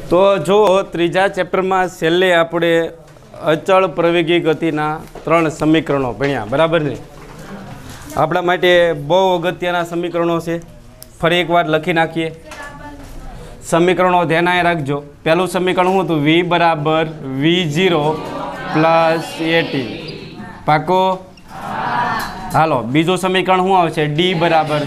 તો જો ત્રીજા ચેપ્ટરમાં છેલ્લે આપણે અચળ પ્રવેગી ગતિના 3 સમીકરણો ભણ્યા, બરાબર ને? આપણા માટે બહુ અગત્યના સમીકરણો છે. ફરી એકવાર લખી નાખીએ. સમીકરણો ધ્યાન રાખજો. પહેલું સમીકરણ શું હતું? v બરાબર v0 પ્લસ at. પાકો? હાલો, બીજું સમીકરણ શું આવશે? d બરાબર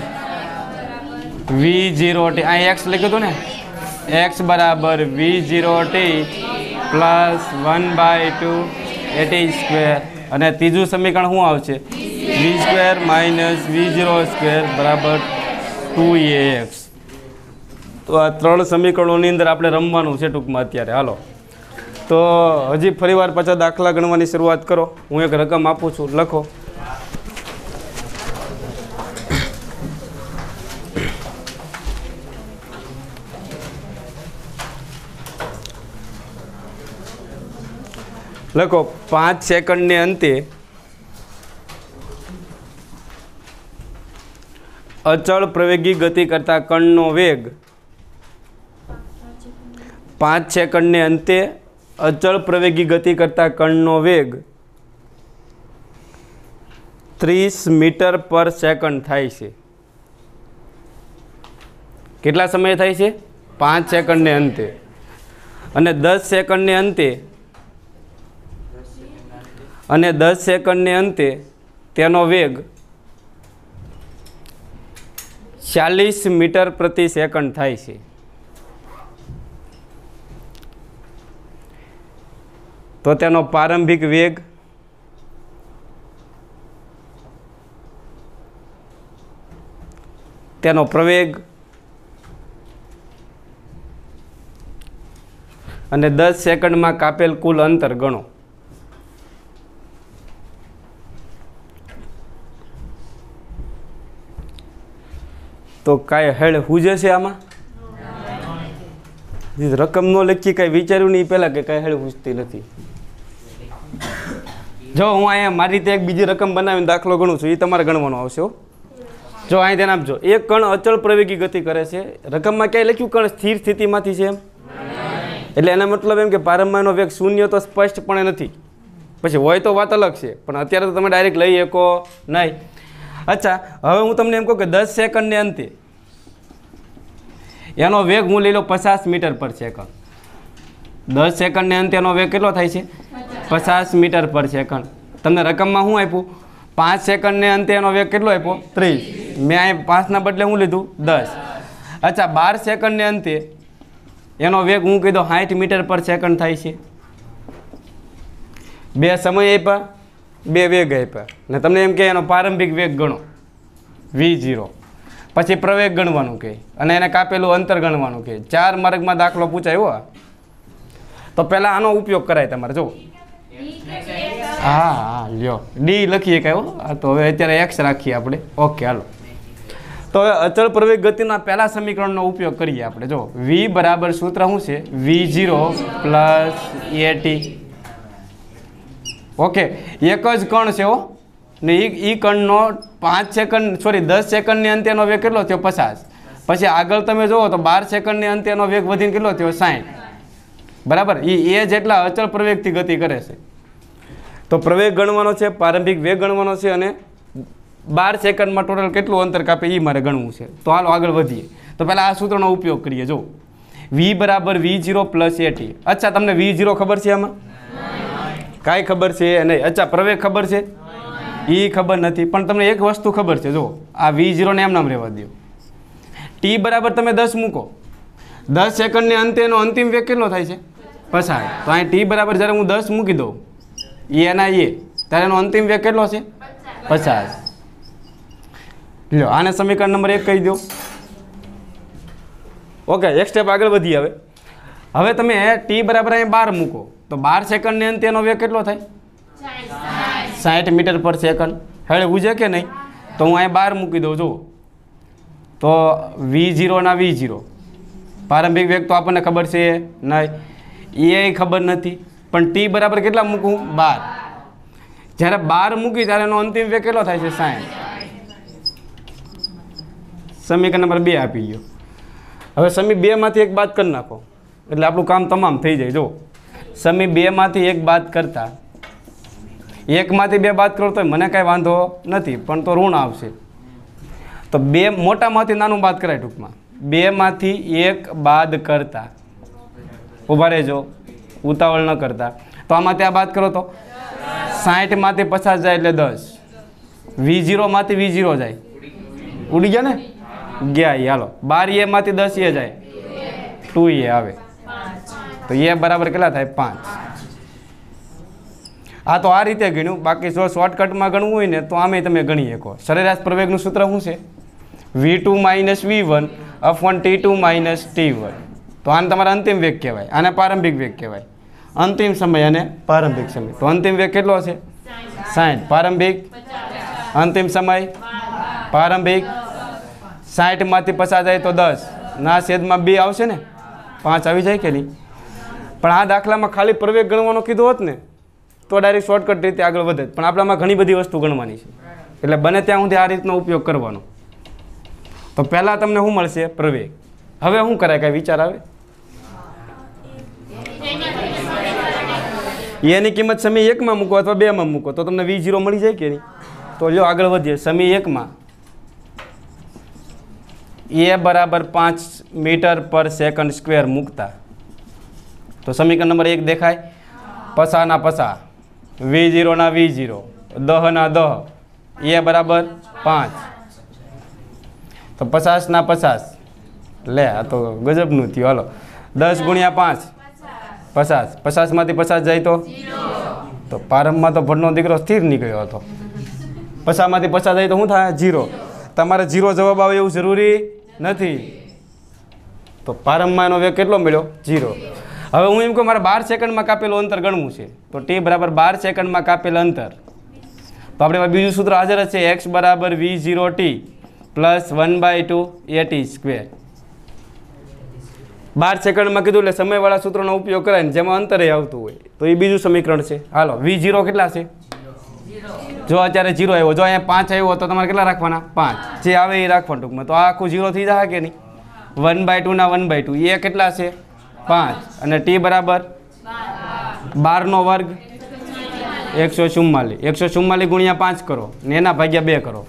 v0t. અહીં x લખ્યું હતું ને, x બરાબર v0t પ્લસ 1/2 at સ્ક્વેર. અને ત્રીજું સમીકરણ શું આવશે? v square minus v0 square બરાબર 2ax. તો આ 3 સમીકરણોની અંદર આપણે રમવાનું છે ટૂંકમાં અત્યારે. હાલો, તો હજી ફરીવાર પાછા દાખલા ગણવાની શરૂઆત કરો. હું એક રકમ આપું છું, લખો. લખો 5 સેકન્ડને અંતે અચળ પ્રવેગી ગતિ કરતા કણનો વેગ 5 સેકન્ડને અંતે અચળ પ્રવેગી ગતિ કરતા કણનો વેગ 30 મીટર પર સેકન્ડ થાય છે. કેટલા સમય થાય છે? 5 સેકન્ડને અંતે. અને 10 સેકન્ડને અંતે તેનો વેગ 40 મીટર પ્રતિ સેકન્ડ થાય છે. તો તેનો પ્રારંભિક વેગ તેનો પ્રવેગ અને 10 સેકન્ડમાં કાપેલ કુલ અંતર ગણો. તો કાંઈ હેડ હુજે છે આમાં? રકમ ન લખી, કાંઈ વિચાર્યું નહીં પહેલાં કે કાંઈ હેડ પૂછતી નથી. જો હું અહીંયા મારી રીતે એક બીજી રકમ બનાવીને દાખલો ગણું છું, એ તમારે ગણવાનો આવશે. જો અહીં ધ્યાન આપજો. એક કણ અચળ પ્રવેગી ગતિ કરે છે. રકમમાં ક્યાંય લખ્યું કણ સ્થિર સ્થિતિમાંથી છે એમ? એટલે એના મતલબ એમ કે પ્રારંભમાં એનો વેગ શૂન્ય તો સ્પષ્ટપણે નથી. પછી હોય તો વાત અલગ છે, પણ અત્યારે તો તમે ડાયરેક્ટ લઈ શકો નહીં. અચ્છા, હવે હું તમને એમ કહું કે 10 સેકન્ડને અંતે એનો વેગ હું લઈ લો 50 મીટર પર સેકન્ડ. 10 સેકન્ડને અંતે એનો વેગ કેટલો થાય છે? 50 મીટર પર સેકન્ડ. તમને રકમમાં શું આપ્યું? 5 સેકન્ડને અંતે એનો વેગ કેટલો આપ્યો? 30. મેં અહીં 5ના બદલે હું લીધું 10. અચ્છા, 12 સેકન્ડને અંતે એનો વેગ હું કીધો 60 મીટર પર સેકન્ડ થાય છે. 2 સમય આપ્યા, 2 વેગ આપ્યા, ને તમને એમ કે એનો પ્રારંભિક વેગ ગણો v0, પછી પ્રવેગ ગણવાનું કહે, અને એને કાપેલું અંતર ગણવાનું કહે. 4 માર્કમાં દાખલો પૂછાયો. તો પહેલાં આનો ઉપયોગ કરાય તમારે. જો હા લ્યો, ડી લખીએ કાંઈ. હા, તો હવે અત્યારે એક્સ રાખીએ આપણે. ઓકે, હાલો. તો હવે અચળ પ્રવેગ ગતિના પહેલા સમીકરણનો ઉપયોગ કરીએ આપણે. જો v બરાબર સૂત્ર શું છે? v0 plus at. ઓકે, એક જ કણ છે હો ને. એ કણનો 10 સેકન્ડની અંતેનો વેગ કેટલો થયો? 50. પછી આગળ તમે જુઓ તો 12 સેકન્ડની અંતેનો વેગ વધીને કેટલો થયો? 60. બરાબર. એ જેટલા અચળ પ્રવેગથી ગતિ કરે છે. તો પ્રવેગ ગણવાનો છે, પ્રારંભિક વેગ ગણવાનો છે, અને 12 સેકન્ડમાં ટોટલ કેટલું અંતર કાપે એ મારે ગણવું છે. તો હાલો આગળ વધીએ. તો પહેલાં આ સૂત્રનો ઉપયોગ કરીએ. જો v બરાબર v0 પ્લસ at. અચ્છા, તમને v0 ખબર છે? આમાં કાંઈ ખબર છે નહીં. અચ્છા, પ્રવેગ ખબર છે? એ ખબર નથી. પણ તમને એક વસ્તુ ખબર છે. જો આ v0 ને એમ નામ રહેવા દો. t બરાબર તમે 10 મૂકો. 10 સેકન્ડને અંતે એનો અંતિમ વેગ કેટલો થાય છે? 50. તો અહીં t બરાબર જ્યારે હું 10 મૂકી દઉં ત્યારે એનો અંતિમ વેગ કેટલો છે? 50. લ્યો, આને સમીકરણ નંબર 1 કહી દો. ઓકે, એક સ્ટેપ આગળ વધીએ. હવે તમે t બરાબર અહીં 12 મૂકો. તો 12 સેકન્ડને અંતે એનો વેગ કેટલો થાય? 60 મીટર પર સેકન્ડ. હવે બુঝે કે નહીં? તો હું અહીં 12 મૂકી દઉં. જુઓ તો v0 ના v0 પ્રારંભિક વેગ તો આપણને ખબર છે નહીં, એ ખબર નથી. પણ t બરાબર કેટલા મૂકું? 12. જ્યારે 12 મૂકી ત્યારે એનો અંતિમ વેગ કેટલો થાય છે? 60. સમીકરણ નંબર 2 આપી ગયો. હવે સમી 2 માંથી એક બાદ કરી નાખો. એટલે આપણું કામ તમામ થઈ જાય. જો સમી 2 માંથી 1 બાદ કરતા 1 માંથી 2 બાદ કરો તો મને કાંઈ વાંધો નથી, પણ તો ઋણ આવશે. તો 2 મોટામાંથી નાનું બાદ કરાય. ટૂંકમાં 2 માંથી 1 બાદ કરતા, ઊભા રહેજો, ઉતાવળ ન કરતા. તો આમાં ત્યાં બાદ કરો તો 60 માંથી 50 જાય એટલે 10. V0 માંથી V0 જાય, ઉડી ગયા ને, ગયા. હાલો 12 A માંથી 10 A જાય, 2 A આવે. તો એ બરાબર કેટલા થાય? 5. આ તો આ રીતે ગણ્યું. બાકી જો શોર્ટકટમાં ગણવું હોય ને તો આમે તમે ગણી શકો. સરેરાશ પ્રવેગનું સૂત્ર શું છે? V2 minus V1 upon T2 minus T1. તો આને તમારા અંતિમ વેગ કહેવાય, આને પ્રારંભિક વેગ કહેવાય. અંતિમ સમય અને પ્રારંભિક સમય. તો અંતિમ વેગ કેટલો છે? 60. પ્રારંભિક, અંતિમ સમય, પ્રારંભિક. 60 માંથી 50 જાય તો 10 ના છેદમાં 2 આવશે ને, 5 આવી જાય કે નહીં? પણ આ દાખલામાં ખાલી પ્રવેગ ગણવાનો કીધો હોત ને તો ડાયરેક્ટ શોર્ટકટ રીતે આગળ વધે. પણ આપણામાં ઘણી બધી વસ્તુ ગણવાની છે, એટલે બને ત્યાં સુધી આ રીતનો ઉપયોગ કરવાનો. તો પહેલાં તમને શું મળશે? પ્રવેગ. હવે શું કરાય? કાંઈ વિચાર આવે? એની કિંમત સમી 1 માં મૂકો અથવા 2 માં મૂકો તો તમને V0 મળી જાય કે નહીં? તો જો આગળ વધીએ. સમી 1 માં A બરાબર 5 મીટર પર સેકન્ડ સ્ક્વેર મૂકતા તો સમીકરણ નંબર 1 દેખાય. પસા ના પસા, V0 ના V0, દહ ના દહ, A બરાબર 5. તો 50 ના 50, લે આ તો ગજબનું થયું. હાલો 10 ગુણ્યા 5 50. 50 માંથી 50 જાય તો પ્રારંભમાં તો ભણનો દીકરો સ્થિર નીકળ્યો હતો. 50 માંથી 50 જાય તો શું થાય? 0. તમારે 0 જવાબ આવે એવું જરૂરી નથી. તો પ્રારંભમાં એનો વેગ કેટલો મળ્યો? 0. હવે હું એમ કહું મારે 12 સેકન્ડમાં કાપેલું અંતર ગણવું છે તો T બરાબર 12 સેકન્ડમાં કાપેલ અંતર. તો આપણે બીજું સૂત્ર હાજર જ છે. X બરાબર V0T પ્લસ 1/2 AT સ્ક્વેર. 12 સેકન્ડમાં કીધું એટલે સમયવાળા સૂત્રનો ઉપયોગ કરાય ને જેમાં અંતરે આવતું હોય તો એ બીજું સમીકરણ છે. હાલો V0 કેટલા છે? જો અત્યારે 0 આવ્યો, જો અહીંયા 5 આવ્યો તો તમારે કેટલા રાખવાના? 5. જે આવે એ રાખવાનું ટૂંકમાં. તો આ આખું 0 થઈ જાય કે નહીં? 1/2 ના 1/2, એ કેટલા છે? 5. અને T બરાબર 12 નો વર્ગ 144. 144 ગુણ્યા 5 કરો ને એના ભાગ્યા 2 કરો.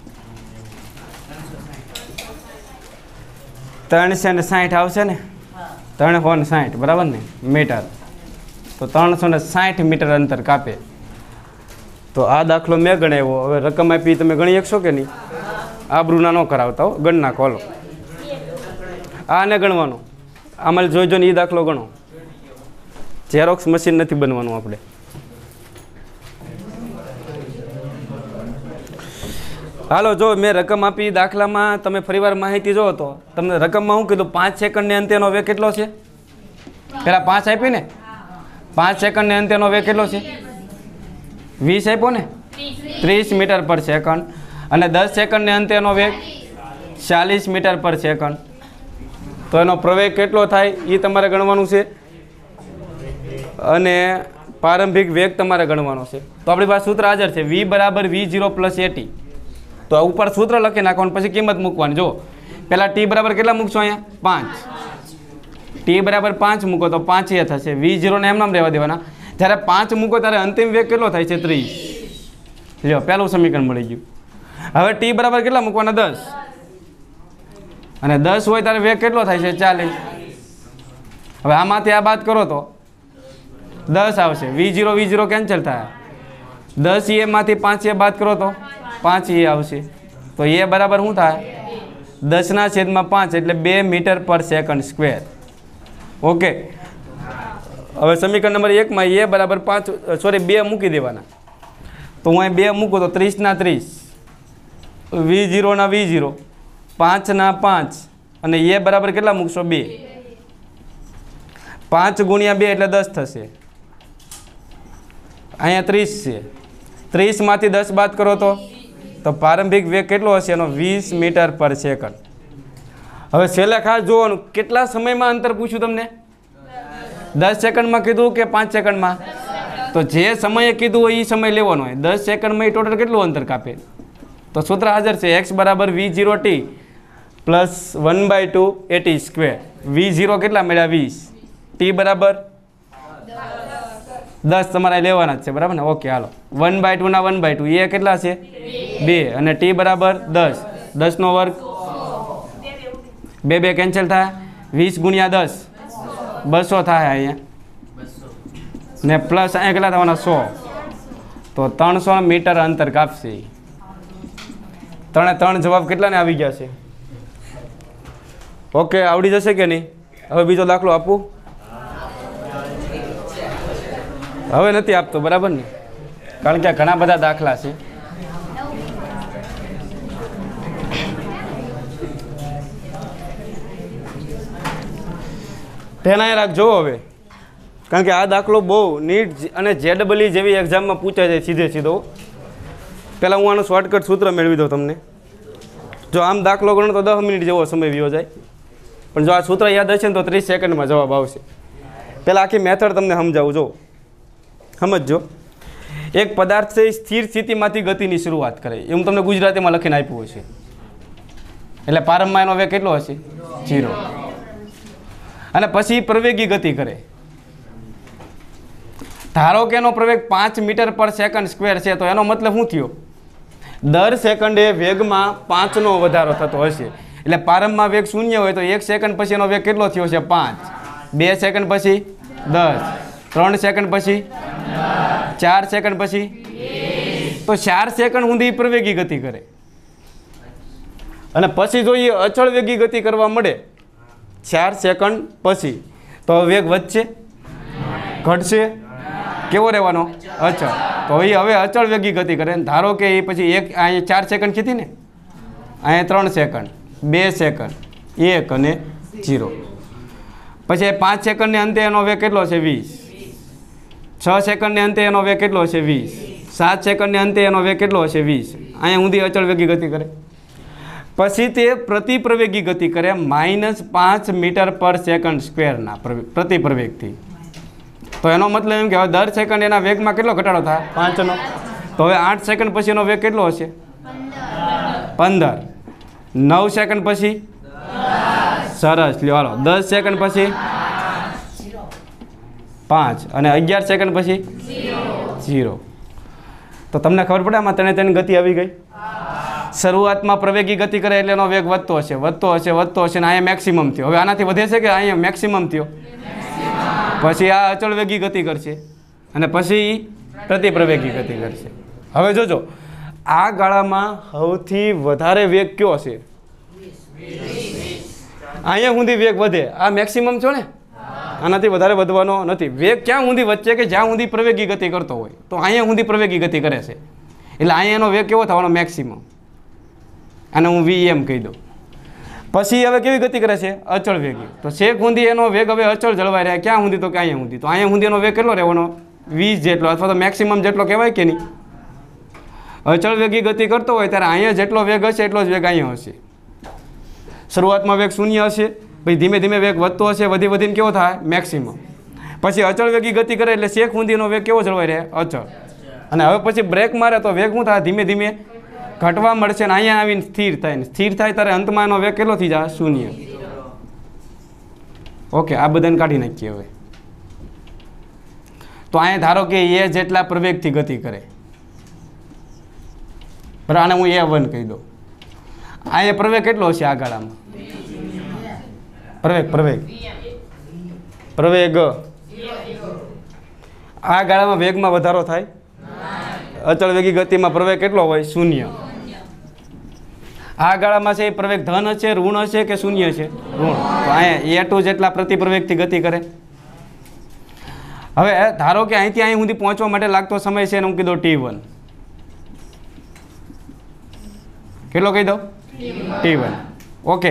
360 આવશે ને? 360 બરાબર ને મીટર. તો 360 મીટર અંતર કાપે. તો આ દાખલો મેં ગણાવ્યો. હવે રકમ આપી તમે ગણી શકશો કે નહીં? આબરૂના ન કરાવતા હો, ગણ નાખો. હાલો આને ગણવાનો. આમાં જોઈ જોઈને એ દાખલો ગણો. ઝેરોક્સ મશીન નથી બનવાનું આપણે. હાલો જો મેં રકમ આપી દાખલામાં, તમે ફરીવાર માહિતી જો તો તમને રકમમાં શું કીધું? 5 સેકન્ડને અંતેનો વેગ કેટલો છે? પહેલાં 5 આપી ને, 5 સેકન્ડને અંતેનો વેગ કેટલો છે? 20 આપ્યો ને, 30 મીટર પર સેકન્ડ. અને 10 સેકન્ડને અંતેનો વેગ 40 મીટર પર સેકન્ડ. તો એનો પ્રવેગ કેટલો થાય એ તમારે ગણવાનું છે અને પ્રારંભિક વેગ તમારે ગણવાનો છે. તો આપણી પાસે સૂત્ર હાજર છે. V બરાબર V0 પ્લસ AT. તો ઉપર સૂત્ર લખી નાખવાનું, પછી કિંમત મૂકવાની. જો પહેલાં T બરાબર કેટલા મૂકશો? અહીંયા 5. T બરાબર 5 મૂકો તો 5 એ થશે. V0 ને એમ નામ રહેવા દેવાના. જ્યારે 5 મૂકો ત્યારે અંતિમ વેગ કેટલો થાય છે? 30. જો પહેલું સમીકરણ મળી ગયું. હવે T બરાબર કેટલા મૂકવાના? 10. અને 10 હોય ત્યારે વેગ કેટલો થાય છે? 40. હવે આમાંથી આ બાદ કરો તો 10 આવશે. V0 કેન્સલ થાય. 10 A માંથી 5 A બાદ કરો તો 5 A આવશે. તો એ બરાબર શું થાય? 10/5 એટલે 2 metre per second square. Okay. હવે સમીકરણ નંબર 1 માં એ બરાબર 2 મૂકી દેવાના. તો હું અહીં 2 મૂકું તો 30 ના 30, V0 ના V0, 5 ના 5 અને એ બરાબર કેટલા મૂકશો? 2. 5 ગુણ્યા 2 એટલે 10 થશે. અહીંયા 30 છે. 30 માંથી 10 બાદ કરો તો પ્રારંભિક વેગ કેટલો હશે એનો? 20 મીટર પર સેકન્ડ. હવે છેલ્લે ખાસ જોવાનું કેટલા સમયમાં અંતર પૂછ્યું તમને? 10 સેકન્ડમાં કીધું કે 5 સેકન્ડમાં? તો જે સમયે કીધું હોય એ સમય લેવાનો હોય. 10 સેકન્ડમાં એ ટોટલ કેટલું અંતર કાપે? તો સૂત્ર હાજર છે. X બરાબર V0T plus 1/2 AT square. V0 કેટલા મળ્યા? 20. ટી બરાબર 10 તમારે લેવાના જ છે બરાબર ને. ઓકે હાલો 1/2 ના 1/2 એ કેટલા છે 2 અને ટી બરાબર 10 10 નો વર્ગ 2 2 કેન્સલ થાય 20 ગુણ્યા 10 200 થાય અહીંયા ને પ્લસ અહીંયા કેટલા થવાના 100 તો 300 મીટર અંતર કાપશે. 3 જવાબ કેટલાને આવી ગયા છે? ઓકે આવડી જશે કે નહીં? હવે બીજો દાખલો આપું? હવે નથી આપતો બરાબર ને, કારણ કે ઘણા બધા દાખલા છે. ધ્યાન રાખજો હવે, કારણ કે આ દાખલો બહુ નીટ અને જેડબલઈ જેવી એક્ઝામમાં પૂછાય છે સીધે સીધો. પહેલાં હું આનું શોર્ટકટ સૂત્ર મેળવી દઉં તમને. જો આમ દાખલો ગણો તો 10 મિનિટ જેવો સમય વ્યો જાય, પણ જો આ સૂત્ર યાદ હશે ને તો 30 સેકન્ડમાં જવાબ આવશે. પહેલાં આખી મેથડ તમને સમજાવું. જો સમજજો, એક પદાર્થ છે સ્થિર સ્થિતિમાંથી ગતિની શરૂઆત કરે એવું તમને ગુજરાતીમાં લખીને આપ્યું હશે. એટલે પ્રારંભમાં એનો વેગ કેટલો હશે 0, અને પછી પ્રવેગી ગતિ કરે. ધારો કે એનો પ્રવેગ 5 મીટર પર સેકન્ડ સ્ક્વેર છે, તો એનો મતલબ શું થયો? દર સેકન્ડે વેગમાં 5નો વધારો થતો હશે. એટલે પ્રારંભમાં વેગ 0 હોય તો 1 સેકન્ડ પછી એનો વેગ કેટલો થયો છે 5, 2 સેકન્ડ પછી 10, 3 સેકન્ડ પછી 4 સેકન્ડ પછી, તો 4 સેકન્ડ સુધી પ્રવેગી ગતિ કરે. અને પછી જો એ અચળ વેગી ગતિ કરવા મળે 4 સેકન્ડ પછી, તો વેગ વધશે ઘટશે? કેવો રહેવાનો? અચળ. તો એ હવે અચળ વેગી ગતિ કરે. ધારો કે એ પછી અહીંયા 4 સેકન્ડ કીધી ને, અહીંયા 3 સેકન્ડ, 2 સેકન્ડ, 1 અને 0. પછી 5 સેકન્ડને અંતે એનો વેગ કેટલો છે 20, 6 સેકન્ડને અંતે એનો વેગ કેટલો છે 20, 7 સેકન્ડને અંતે એનો વેગ કેટલો હશે 20. અહીંયા સુધી અચળ વેગી ગતિ કરે. પછી તે પ્રતિ પ્રવેગી ગતિ કરે -5 મીટર પર સેકન્ડ સ્ક્વેરના પ્રતિ પ્રવેગથી. તો એનો મતલબ એમ કે હવે દર સેકન્ડ એના વેગમાં કેટલો ઘટાડો થાય 5નો. તો હવે 8 સેકન્ડ પછી એનો વેગ કેટલો હશે 15, 9 સેકન્ડ પછી 10, સરસ લ્યો હાલો 10 સેકન્ડ પછી 5 અને 11 સેકન્ડ પછી 0. તો તમને ખબર પડે આમાં ત્રણે ગતિ આવી ગઈ. શરૂઆતમાં પ્રવેગી ગતિ કરે એટલે એનો વેગ વધતો હશે અને અહીંયા મેક્સિમમ થયો. હવે આનાથી વધે છે કે અહીંયા મેક્સિમમ થયો? પછી આ અચળ વેગી ગતિ કરશે અને પછી પ્રતિ પ્રવેગી ગતિ કરશે. હવે જોજો, આ ગાળામાં સૌથી વધારે વેગ કયો હશે? અહીંયા સુધી વેગ વધે. આ મેક્સિમમ છો ને, આનાથી વધારે વધવાનો નથી. વેગ ક્યાં સુધી વચ્ચે કે જ્યાં સુધી પ્રવેગી ગતિ કરતો હોય, તો અહીંયા સુધી પ્રવેગી ગતિ કરે છે. એટલે અહીંયા એનો વેગ કેવો થવાનો? મેક્સિમમ. અને હું VM કહી દઉં. પછી હવે કેવી ગતિ કરે છે? અચળ વેગી. તો છેક સુધી એનો વેગ હવે અચળ જળવાઈ રહ્યા. ક્યાં સુધી? તો કે અહીંયા સુધી. તો અહીંયા સુધી એનો વેગ કેટલો રહેવાનો? 20 જેટલો, અથવા તો મેક્સિમમ જેટલો કહેવાય કે નહીં? અચળ વેગી ગતિ કરતો હોય ત્યારે અહીંયા જેટલો વેગ હશે એટલો જ વેગ અહીંયા હશે. શરૂઆતમાં વેગ 0 હશે, પછી ધીમે ધીમે વેગ વધતો હશે, વધીને કેવો થાય? મેક્સિમમ. પછી અચળ વેગી ગતિ કરે એટલે છેક સુધીનો વેગ કેવો જળવાઈ રહે? અચળ. અને હવે પછી બ્રેક મારે તો વેગ શું થાય? ધીમે ધીમે ઘટવા મળશે ને અહીંયા આવીને સ્થિર થાય ત્યારે અંતમાં એનો વેગ કેટલો થઈ જાય? 0. ઓકે, આ બધાને કાઢી નાખીએ હવે. તો અહીંયા ધારો કે એ જેટલા પ્રવેગથી ગતિ કરે, બરાબર, આને હું A1 કહી દઉં. અહીંયા પ્રવેગ કેટલો હશે આ ગાળામાં? પ્રવેગ આ ગાળામાં વેગમાં વધારો થાય? અચળ વેગી ગતિમાં પ્રવેગ કેટલો હોય? 0. આ ગાળામાં છે એ પ્રવેગ ધન હશે, ઋણ હશે કે 0 છે? ઋણ. તો અહીંયા A2 જેટલા પ્રતિ પ્રવેગથી ગતિ કરે. હવે ધારો કે અહીંથી અહીં સુધી પહોંચવા માટે લાગતો સમય છે, હું કીધું T1. કેટલો કહી દઉં? T1. ઓકે,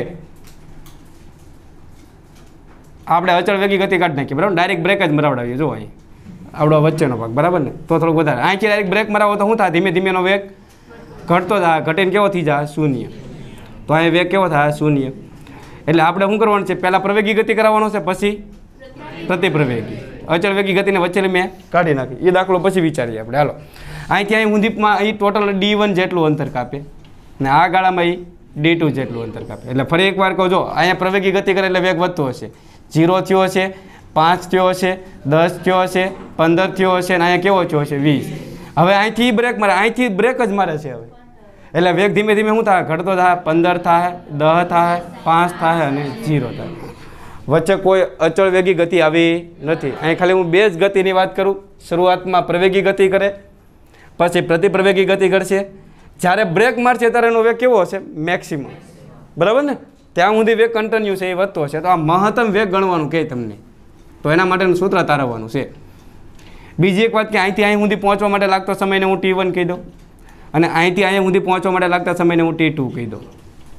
આપણે અચળ વેગી ગતિ કાઢી નાખીએ, બરાબર. ડાયરેક્ટ બ્રેક જ મરાવડાવીએ. જો અહીં આવડો વચ્ચેનો ભાગ, બરાબર ને? તો થોડુંક વધારે. અહીંથી ડાયરેક્ટ બ્રેક મરાવો તો શું થાય? ધીમે ધીમે એનો વેગ ઘટતો થાય, ઘટીને કેવો થઈ જાય? 0. તો અહીં વેગ કેવો થાય? 0. એટલે આપણે શું કરવાનું છે? પહેલાં પ્રવેગી ગતિ કરાવવાનો છે, પછી પ્રતિ પ્રવેગી. અચળ વેગી ગતિને વચ્ચે મેં કાઢી નાખી. એ દાખલો પછી વિચારીએ આપણે. હાલો, અહીંથી અહીં ઊંધીમાં અહીં ટોટલ D1 જેટલું અંતર કાપે ને આ ગાળામાં અહીં D2 જેટલું અંતર કાપે. એટલે ફરી એકવાર કહું, જો અહીંયા પ્રવેગી ગતિ કરે એટલે વેગ વધતો હશે. 0 થયો હશે, 5 થયો હશે, 10 થયો હશે, 15 થયો હશે અને અહીંયા કેવો થયો હશે 20. હવે અહીંથી બ્રેક મારે, અહીંથી બ્રેક જ મારે છે. હવે એટલે વેગ ધીમે ધીમે શું થાય? ઘટતો થાય. 15 થાય, 10 થાય, 5 થાય અને 0 થાય. વચ્ચે કોઈ અચળ વેગી ગતિ આવી નથી. અહીં ખાલી હું બે જ ગતિની વાત કરું. શરૂઆતમાં પ્રવેગી ગતિ કરે, પછી પ્રતિપ્રવેગી ગતિ કરશે. જ્યારે બ્રેક મારશે ત્યારે એનો વેગ કેવો હશે? મેક્સિમમ. બરાબર ને? ત્યાં સુધી વેગ કન્ટિન્યુ છે, એ વધતો હશે. તો આ મહત્તમ વેગ ગણવાનું કહે તમને, તો એના માટેનું સૂત્ર તારવવાનું છે. બીજી એક વાત કે અહીંથી અહીં સુધી પહોંચવા માટે લાગતો સમયને હું T1 કહી દઉં અને અહીંથી અહીંયા સુધી પહોંચવા માટે લાગતા સમયને હું T2 કહી દઉં.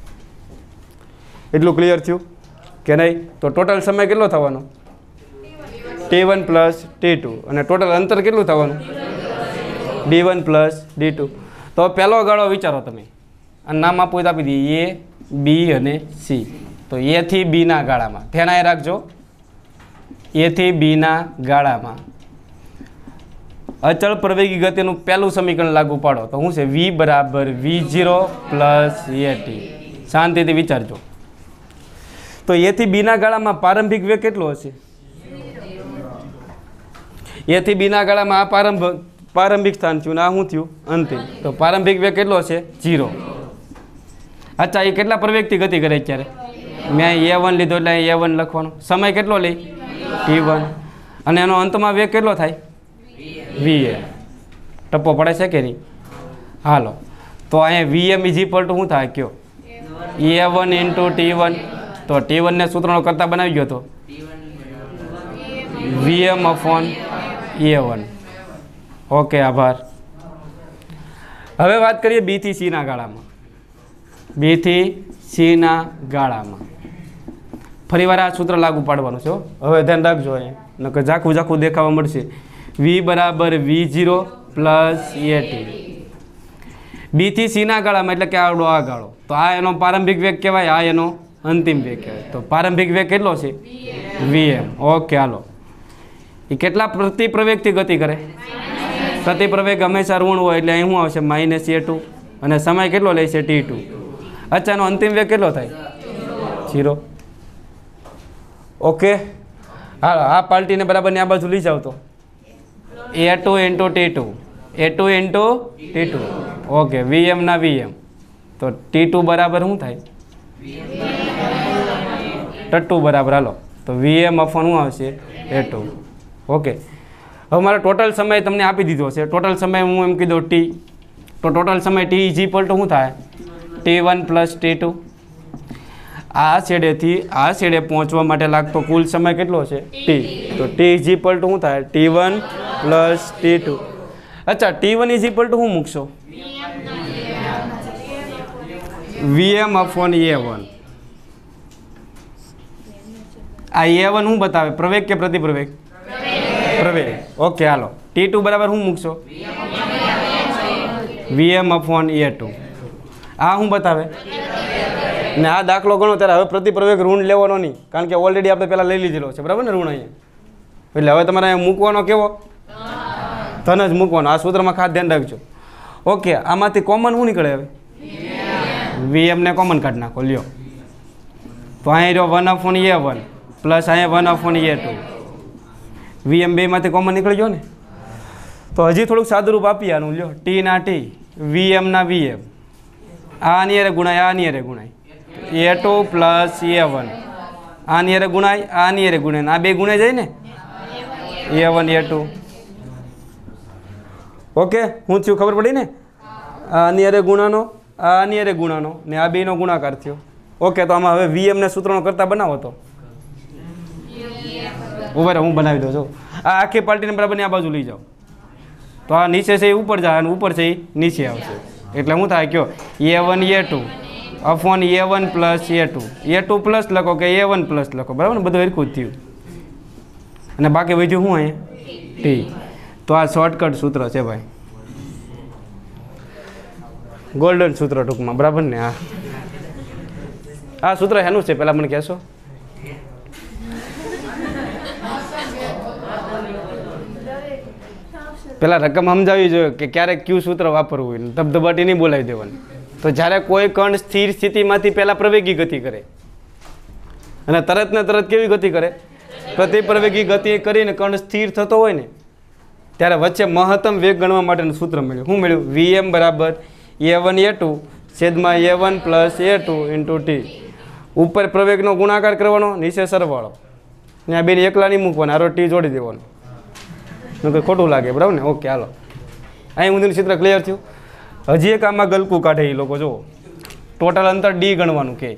એટલું ક્લિયર થયું કે નહીં? તો ટોટલ સમય કેટલો થવાનો? T1 પ્લસ T2 અને ટોટલ અંતર કેટલું થવાનું? D1 plus D2. તો પહેલો ગાળો વિચારો તમે અને નામ આપવું તો આપી દઈએ A, B અને C. તો A થી B ના ગાળામાં ધ્યાન એ રાખજો. A થી B ના ગાળામાં અચળ પ્રવેગી ગતિનું પહેલું સમીકરણ લાગુ પાડો તો શું છે? V બરાબર V0 પ્લસ AT. શાંતિથી વિચારજો. તો A થી B ના ગાળામાં પ્રારંભિક વેગ કેટલો હશે? A થી B ના ગાળામાં આ પ્રારંભિક સ્થાન થયું ને આ શું થયું? અંતિમ. તો પ્રારંભિક વેગ કેટલો છે? 0. અચ્છા, એ કેટલા પ્રવેગથી ગતિ કરે અત્યારે? મેં A1 લીધો એટલે A1 લખવાનો. સમય કેટલો લે? T1. અને એનો અંતમાં વેગ કેટલો થાય? VM. ટપ્પો પડે છે કે નહીં? હાલો, તો અહીંયા VM ઇઝ ઇક્વલ ટુ શું થાય કયો? A1 into T1. તો T1 ને સૂત્રનો કરતા બનાવી ગયો તો VM અપોન A1. ઓકે, આભાર. હવે વાત કરીએ B થી C ના ગાળામાં. B થી C ના ગાળામાં ફરીવાર આ સૂત્ર લાગુ પાડવાનું છે. હવે ધ્યાન રાખજો, અહીંયા નકર ઝાખું ઝાખું દેખાવા મળશે. V બરાબર V0 પ્લસ AT. B થી C ના ગાળામાં એટલે કે આવડો આ ગાળો. તો આ એનો પ્રારંભિક વેગ કહેવાય, આ એનો અંતિમ વેગ કહેવાય. તો પ્રારંભિક વેગ કેટલો છે? VM. ઓકે, હાલો. એ કેટલા પ્રતિપ્રવેગથી ગતિ કરે? પ્રતિપ્રવેગ હંમેશા ઋણ હોય એટલે અહીં શું આવશે? Minus A2. અને સમય કેટલો લે છે? T2. અચ્છા, એનો અંતિમ વેગ કેટલો થાય? 0. ઓકે, હાલો આ પાર્ટીને બરાબરની આ બાજુ લઈ જાવ તો A2 into T2. A2 into T2. Okay, VM ના VM. તો T2 બરાબર શું થાય? T2 બરાબર. હાલો, તો VM અપોન શું આવશે? A2. ઓકે, હવે મારો ટોટલ સમય તમને આપી દીધો છે. ટોટલ સમય હું એમ કીધો T. તો ટોટલ સમય T ઇઝ ઇક્વલ ટુ શું થાય? T1 plus T2. આ છેડેથી આ છેડે પહોંચવા માટે લાગતો કુલ સમય કેટલો છે? T. તો T ઇઝ ઇક્વલ ટુ શું થાય? T1 plus T2. અચ્છા, T1 ઇઝ ઇક્વલ ટુ શું મૂકશો? VM upon A1. આ A1 શું બતાવે? પ્રવેગ કે પ્રતિપ્રવેગ? પ્રવેગ. ઓકે, હાલો. T2 બરાબર શું મૂકશો? VM upon A2. આ શું બતાવે? ને આ દાખલો ગણો ત્યારે હવે પ્રતિપ્રવેગ ઋણ લેવાનો નહીં, કારણ કે ઓલરેડી આપણે પહેલાં લઈ લીધેલો છે. બરાબર ને? ઋણ અહીંયા. એટલે હવે તમારે અહીંયા મૂકવાનો કેવો? ધન જ મૂકવાનો. આ સૂત્રમાં ખાસ ધ્યાન રાખજો. ઓકે, આમાંથી કોમન શું નીકળે? હવે VM ને કોમન કાઢી નાખો. લ્યો, તો અહીં રહ્યો 1 અપોન A1 પ્લસ અહીંયા 1 અપોન A2. VM બેમાંથી કોમન નીકળી ગયો ને? તો હજી થોડુંક સાદુરૂપ આપીએ આનું. લ્યો, T ના T, VM ના VM. આની અરે ગુણાય, આની અરે ગુણાય. A2 plus A1. આની અરે ગુણાય, આની અરે ગુણાય. આ બે ગુણાય જાય ને? A1 A2. ઓકે, શું થયું ખબર પડી ને? આની અરે ગુણાનો, આની અરે ગુણાનો ને આ બેનો ગુણાકાર થયો. ઓકે, તો આમાં હવે VM ને સૂત્રનો કરતા બનાવો તો ઉભા હું બનાવી દઉં છું. આ આખી પાર્ટીને બરાબર આ બાજુ લઈ જાઓ તો આ નીચે છે એ ઉપર જાય અને ઉપર છે એ નીચે આવશે. એટલે શું થાય કયો? A1 A2 upon A1 plus A2. A2 plus લખો કે A1 પ્લસ લખો. બરાબર ને? બધું હરખું જ થયું. અને બાકી વધ્યું શું અહીંયા? T. તો આ શોર્ટકટ સૂત્ર છે ભાઈ, ગોલ્ડન સૂત્ર ટૂંકમાં. બરાબર ને? આ સૂત્ર એનું છે, પહેલાં મને કહેશો? પહેલાં રકમ સમજાવવી જોઈએ કે ક્યારેક કયું સૂત્ર વાપરવું હોય. ધબધબાટી નહીં બોલાવી દેવાની. તો જ્યારે કોઈ કણ સ્થિર સ્થિતિમાંથી પહેલાં પ્રવેગી ગતિ કરે અને તરત ને તરત કેવી ગતિ કરે? પ્રતિ પ્રવેગી ગતિ કરીને કણ સ્થિર થતો હોય ને ત્યારે વચ્ચે મહત્તમ વેગ ગણવા માટેનું સૂત્ર મળ્યું. શું મળ્યું? Vm બરાબર a1 a2 a1 plus a2 into T. ઉપર પ્રવેગનો ગુણાકાર કરવાનો, નીચે સરવાળો, ને આ બેને એકલા નહીં મૂકવાના, આરો ટી જોડી દેવાનો. કંઈ ખોટું લાગે, બરાબર ને? ઓકે, હાલો, અહીં સુધીનું ચિત્ર ક્લિયર થયું. હજી એક આમાં ગલકું કાઢે એ લોકો. જુઓ, ટોટલ અંતર ડી ગણવાનું કે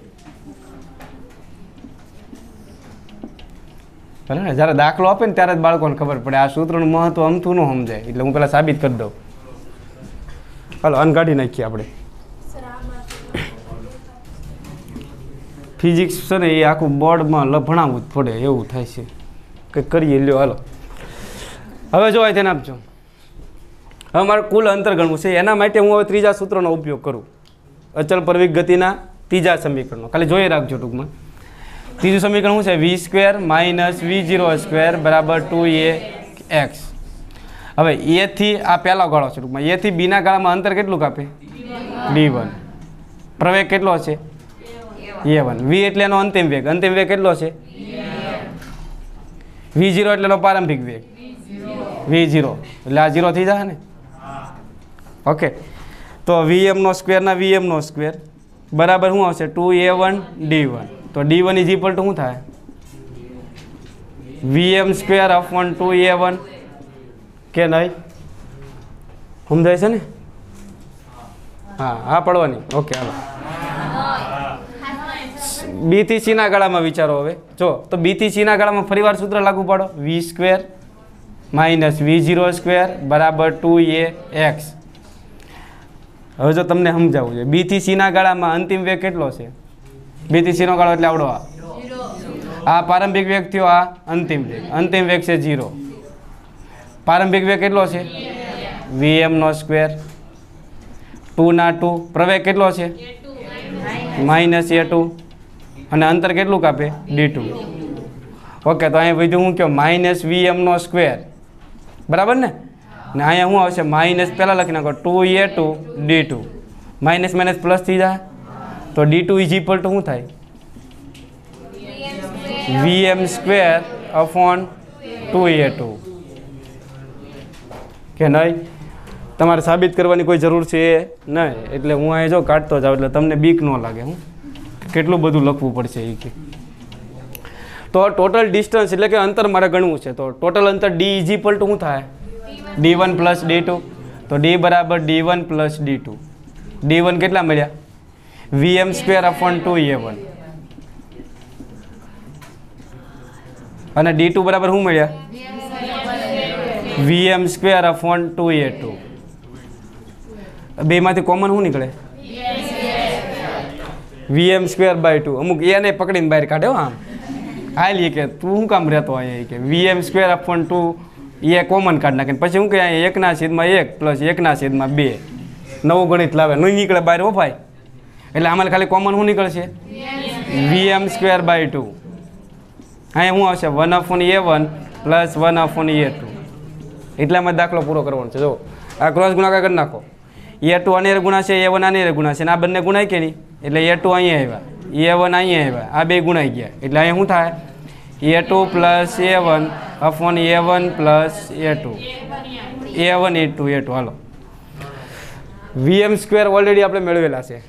ભલે ને જ્યારે દાખલો આપે ને ત્યારે જ બાળકોને ખબર પડે આ સૂત્રનું મહત્વ અમથું ન સમજાય. એટલે હું પહેલાં સાબિત કરી દઉં. હાલો, અન કાઢી નાખીએ આપણે. ફિઝિક્સ છે ને એ આખું બોર્ડમાં લભણાવવું જ પડે એવું થાય છે. કંઈક કરીએ, લ્યો હાલો. હવે જો ધ્યાન આપજો. હવે મારે કુલ અંતર ગણવું છે. એના માટે હું હવે ત્રીજા સૂત્રનો ઉપયોગ કરું. અચળ પ્રવેગ ગતિના ત્રીજા સમીકરણનો ખાલી જોઈ રાખજો ટૂંકમાં. ત્રીજું સમીકરણ શું છે? v² માઇનસ v0² બરાબર 2ax. હવે એથી આ પહેલો ગાળો છે ટૂંકમાં. એથી બીના ગાળામાં અંતર કેટલું કાપે? d1. પ્રવેગ કેટલો છે? a1. v એટલે એનો અંતિમ વેગ. અંતિમ વેગ કેટલો છે? v0 એટલે એનો પ્રારંભિક વેગ v0. એટલે આ 0 થઈ જાય ને? ઓકે, તો vm² ના vm² બરાબર શું આવશે? 2a1 d1. તો d1 ઇઝ ઇક્વલ ટુ શું થાય? vm² અપોન 2a1 કે નહીં? સમજાય છે ને? હા, હા પડવાની. ઓકે, હાલો. બી થી સી ના ગાળામાં વિચારો. હવે જો, તો બી થી સી ના ગાળામાં ફરીવાર સૂત્ર લાગુ પાડો. v² માઇનસ v0² બરાબર 2ax. હવે જો તમને સમજાવવું છે, બી થી સી ના ગાળામાં અંતિમ વેગ કેટલો છે? બી થી સી નો ગાળો એટલે આવડો આ પ્રારંભિક વેગ થયો, આ અંતિમ વેગ. અંતિમ વેગ છે 0. પ્રારંભિક વેગ કેટલો છે? vm². 2 ના 2. પ્રવેગ કેટલો છે? Minus a2. અને અંતર કેટલું કાપે? d2. ઓકે, તો અહીંયા વધ્યું હું કહો માઇનસ vm². બરાબર ને? ને અહીંયા શું આવશે? માઇનસ પહેલાં લખી નાખો 2a2 d2. Minus minus plus થઈ જાય તો d2 ઇઝ ઇક્વલ ટુ શું થાય? vm² અપોન 2a2 કે નહીં? તમારે સાબિત કરવાની કોઈ જરૂર છે નહીં. એટલે હું અહીં જો કાઢતો જાઉં એટલે તમને બીક ન લાગે. હું કેટલું બધું લખવું પડશે એ કે. તો ટોટલ ડિસ્ટન્સ એટલે કે અંતર મારે ગણવું છે. તો ટોટલ અંતર d ઇઝ ઇક્વલ ટુ શું થાય? d1 plus d2. તો d બરાબર d1 પ્લસ d2. d1 કેટલા મળ્યા? vm² upon 2a1. અને d2 બરાબર શું મળ્યા? vm² upon 2a2. બેમાંથી કોમન શું નીકળે? vm²/2. અમુક એને પકડીને બહાર કાઢ્યો. આમ હાલીએ કે તું શું કામ રહેતો અહીંયા કે vm² અપોન 2 એ કોમન કાઢ નાખે. પછી શું કહે? 1/1 પ્લસ 1/2 નવું ગણિત લાવે. નહીં નીકળે બહાર વફાય. એટલે આમાં ખાલી કોમન શું નીકળશે? vm²/2. અહીંયા શું આવશે? 1/a1 plus 1/a2. એટલામાં દાખલો પૂરો કરવાનો છે. જો આ ક્રોસ ગુણાકાર કરી નાખો. a2 આને ગુણાશે, a1 આને ગુણાશે, અને આ બંને ગુણાય કે નહીં? એટલે a2 અહીંયા આવ્યા, a1 અહીંયા આવ્યા, આ બે ગુણાઈ ગયા. એટલે અહીંયા શું થાય? a2 plus a1 upon a1 plus a2. a1 into a2. હાલો, vm² ઓલરેડી આપણે મેળવેલા છે.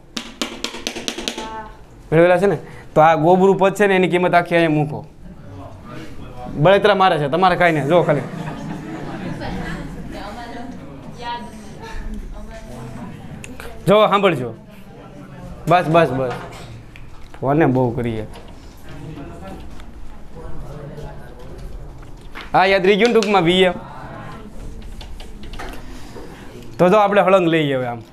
મેળવેલા છે ને? તો આ ગોબરું પદ છે ને એની કિંમત આખી અહીંયા મૂકો. બળતરા મારે છે, તમારે કાંઈ નહીં. જો ખાલી જો સાંભળજો. બસ બસ બસ, ફોને બહુ કરીએ. હા, યાદ રહી ગયું ટૂંકમાં vm. તો જો આપણે હળંગ લઈએ હવે. આમ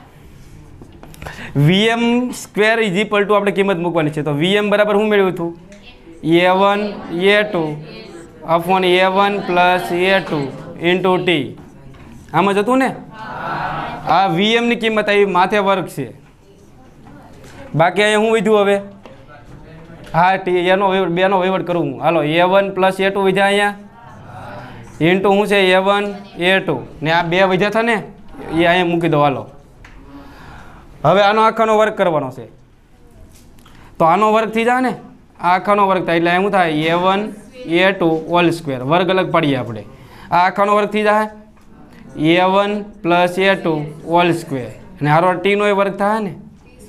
vm² ઇઝ ઇક્વલ ટુ આપણે કિંમત મૂકવાની છે. તો vm બરાબર શું મેળવ્યું હતું? a1 a2 upon a1 plus a2 into T. આમાં જ હતું ને? આ vm ની કિંમત આવી, માથે વર્ગ છે. બાકી અહીંયા શું વધ્યું હવે? હા, ટી એનો બેનો વહીવટ કરું હું. હાલો, a1 પ્લસ a2 વધ્યા અહીંયા ઇન્ટુ શું છે? a1 a2 ને આ બે વધ્યા હતા ને એ અહીંયા મૂકી દો. હાલો, હવે આનો આખાનો વર્ગ કરવાનો છે. તો આનો વર્ગ થઈ જાય ને, આ આખાનો વર્ગ થાય એટલે શું થાય? a1 a2 હોલ સ્ક્વેર વર્ગ અલગ પાડીએ આપણે આ આખાનો વર્ગ થઈ જાય a1 plus a2 whole square અને હારો ટીનો વર્ગ થાય ને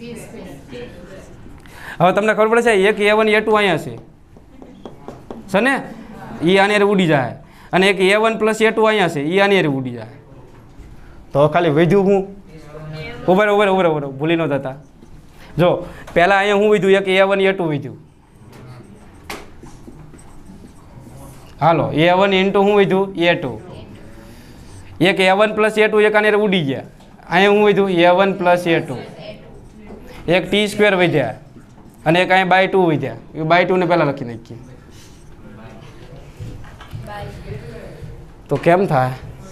હવે તમને ખબર પડે છે એક a1 a2 અહીંયા છે ને એ આની હારે ઉડી જાય અને એક a1 પ્લસ a2 અહીંયા છે એ આની હારે ઉડી જાય તો ખાલી વધ્યું હું ઉભર ઉભર ઉભર ઉભર ભૂલી ન જતા જો પહેલાં અહીંયા હું વધ્યું એક a1 a2 વધ્યું હાલો a1 ઇન્ટુ હું વધ્યું a2 એક a1 પ્લસ a2 એક આની હારે ઉડી ગયા અહીંયા હું વધ્યું a1 પ્લસ a2 એક ટી સ્ક્વેર વધ્યા અને એક અહીંયા બાય 2 વધ્યા એ બાય 2 ને પહેલાં લખી નાખીએ તો કેમ થાય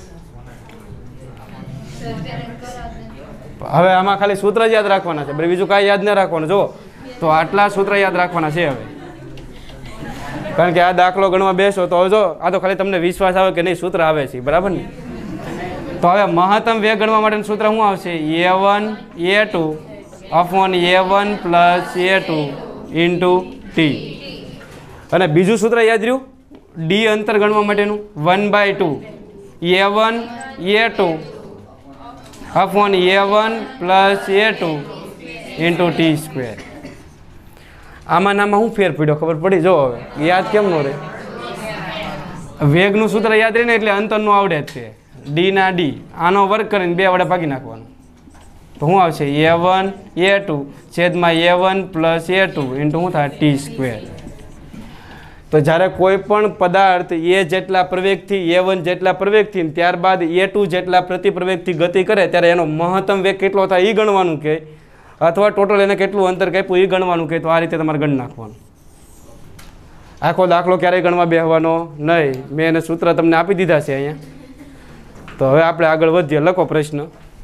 હવે આમાં ખાલી સૂત્ર જ યાદ રાખવાના છે બીજું કાંઈ યાદ ન રાખવાનું જો તો આટલા સૂત્ર યાદ રાખવાના છે હવે કારણ કે આ દાખલો ગણવા બેસો તો હવે જો આ તો ખાલી તમને વિશ્વાસ આવે કે નહીં સૂત્ર આવે છે બરાબર ને તો હવે મહત્તમ વેગ ગણવા માટેનું સૂત્ર શું આવશે a1 a2 upon a1 plus a2 into T અને બીજું સૂત્ર યાદ રહ્યું ડી અંતર ગણવા માટેનું 1/2 a1 a2 upon a1 plus a2 into T square આમાં નામાં શું ફેર પડ્યો ખબર પડી જો હવે યાદ કેમ નો રહે વેગનું સૂત્ર યાદ રહે ને એટલે અંતરનું આવડે જ છે ડી ના ડી આનો વર્ગ કરીને 2 વડે ભાગી નાખવાનું તો શું આવશે a1 a2 છેદમાં a1 પ્લસ a2 ઇન્ટુ શું થાય ટી સ્ક્વેર તો જ્યારે કોઈ પણ પદાર્થ એ જેટલા પ્રવેગથી a1 જેટલા પ્રવેગથી ત્યારબાદ a2 જેટલા પ્રતિ પ્રવેગથી ગતિ કરે ત્યારે એનો મહત્તમ વેગ કેટલો થાય એ ગણવાનું કે અથવા ટોટલ એને કેટલું અંતર કાપ્યું એ ગણવાનું કે તો આ રીતે તમારે ગણી નાખવાનું આખો દાખલો ક્યારેય ગણવા બેસવાનો નહીં મેં એને સૂત્ર તમને આપી દીધા છે અહીંયા તો હવે આપણે આગળ વધીએ લખો પ્રશ્ન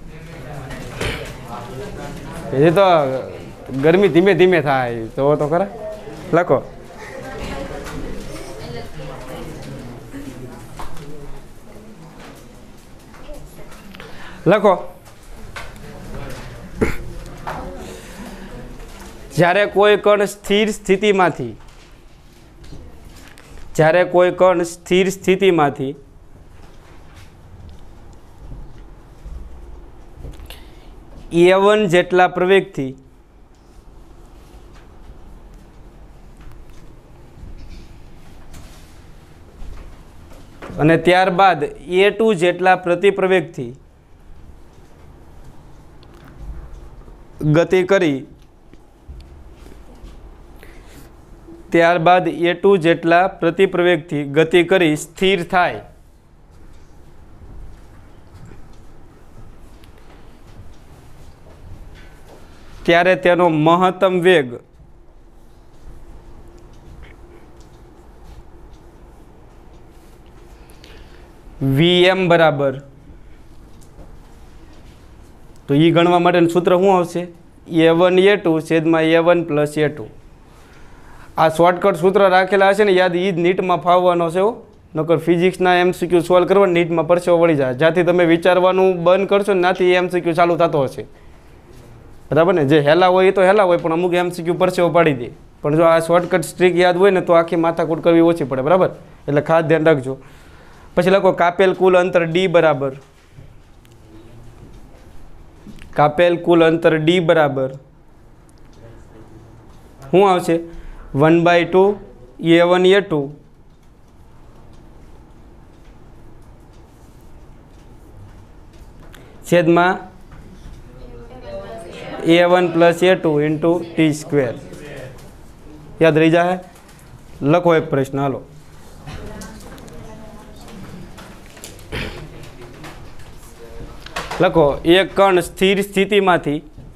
એ તો ગરમી ધીમે ધીમે થાય તો ખરા લખો લખો જ્યારે કોઈ કણ સ્થિર સ્થિતિમાંથી a1 જેટલા પ્રવેગથી અને ત્યારબાદ a2 જેટલા પ્રતિ પ્રવેગથી ગતિ કરી ત્યારબાદ a2 જેટલા પ્રતિ પ્રવેગથી ગતિ કરી સ્થિર થાય ત્યારે તેનો મહત્તમ વેગ vm બરાબર તો એ ગણવા માટેનું સૂત્ર શું આવશે a1 a2 છેદમાં a1 પ્લસ a2 આ શોર્ટકટ સૂત્ર રાખેલા હશે ને યાદ એ જ નીટમાં ફાવવાનો છે નકર ફિઝિક્સના MCQ સોલ્વ કરવા નીટમાં પરસેવો વળી જાય જ્યાંથી તમે વિચારવાનું બંધ કરશો ને ત્યાંથી MCQ ચાલુ થતો હશે બરાબર ને જે હેલા હોય એ તો હેલા હોય પણ અમુક MCQ પરસેવો પાડી દે પણ જો આ શોર્ટકટ સ્ટ્રીક યાદ હોય ને તો આખી માથાકૂટ કરવી ઓછી પડે બરાબર એટલે ખાસ ધ્યાન રાખજો પછી લખો કાપેલ કુલ અંતર d બરાબર કાપેલ કુલ અંતર d બરાબર શું આવશે 1/2 a1 a2 છેદમાં a1 plus a2 into T square યાદ રહી જાય લખો એક પ્રશ્ન હાલો લખો એક કણ સ્થિર સ્થિતિમાંથી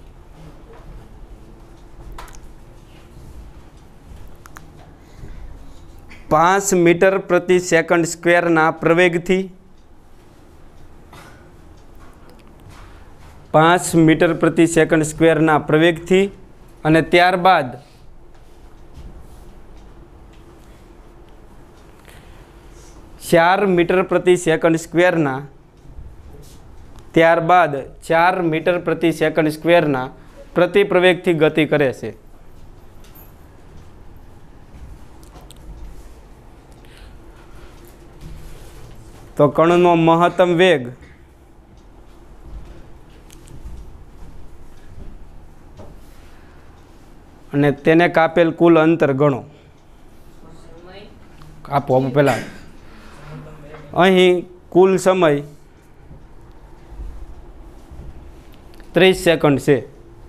પાંચ મીટર પ્રતિ સેકન્ડ સ્ક્વેરના પ્રવેગથી 5 મીટર પ્રતિ સેકન્ડ સ્ક્વેરના પ્રવેગથી અને ત્યારબાદ 4 મીટર પ્રતિ સેકન્ડ સ્ક્વેરના 4 મીટર પ્રતિ સેકન્ડ સ્ક્વેરના પ્રતિ પ્રવેગથી ગતિ કરે છે તો કણનો મહત્તમ વેગ અને તેને કાપેલ કુલ અંતર ગણો. આપો પહેલાં અહીં કુલ સમય 30 સેકન્ડ છે.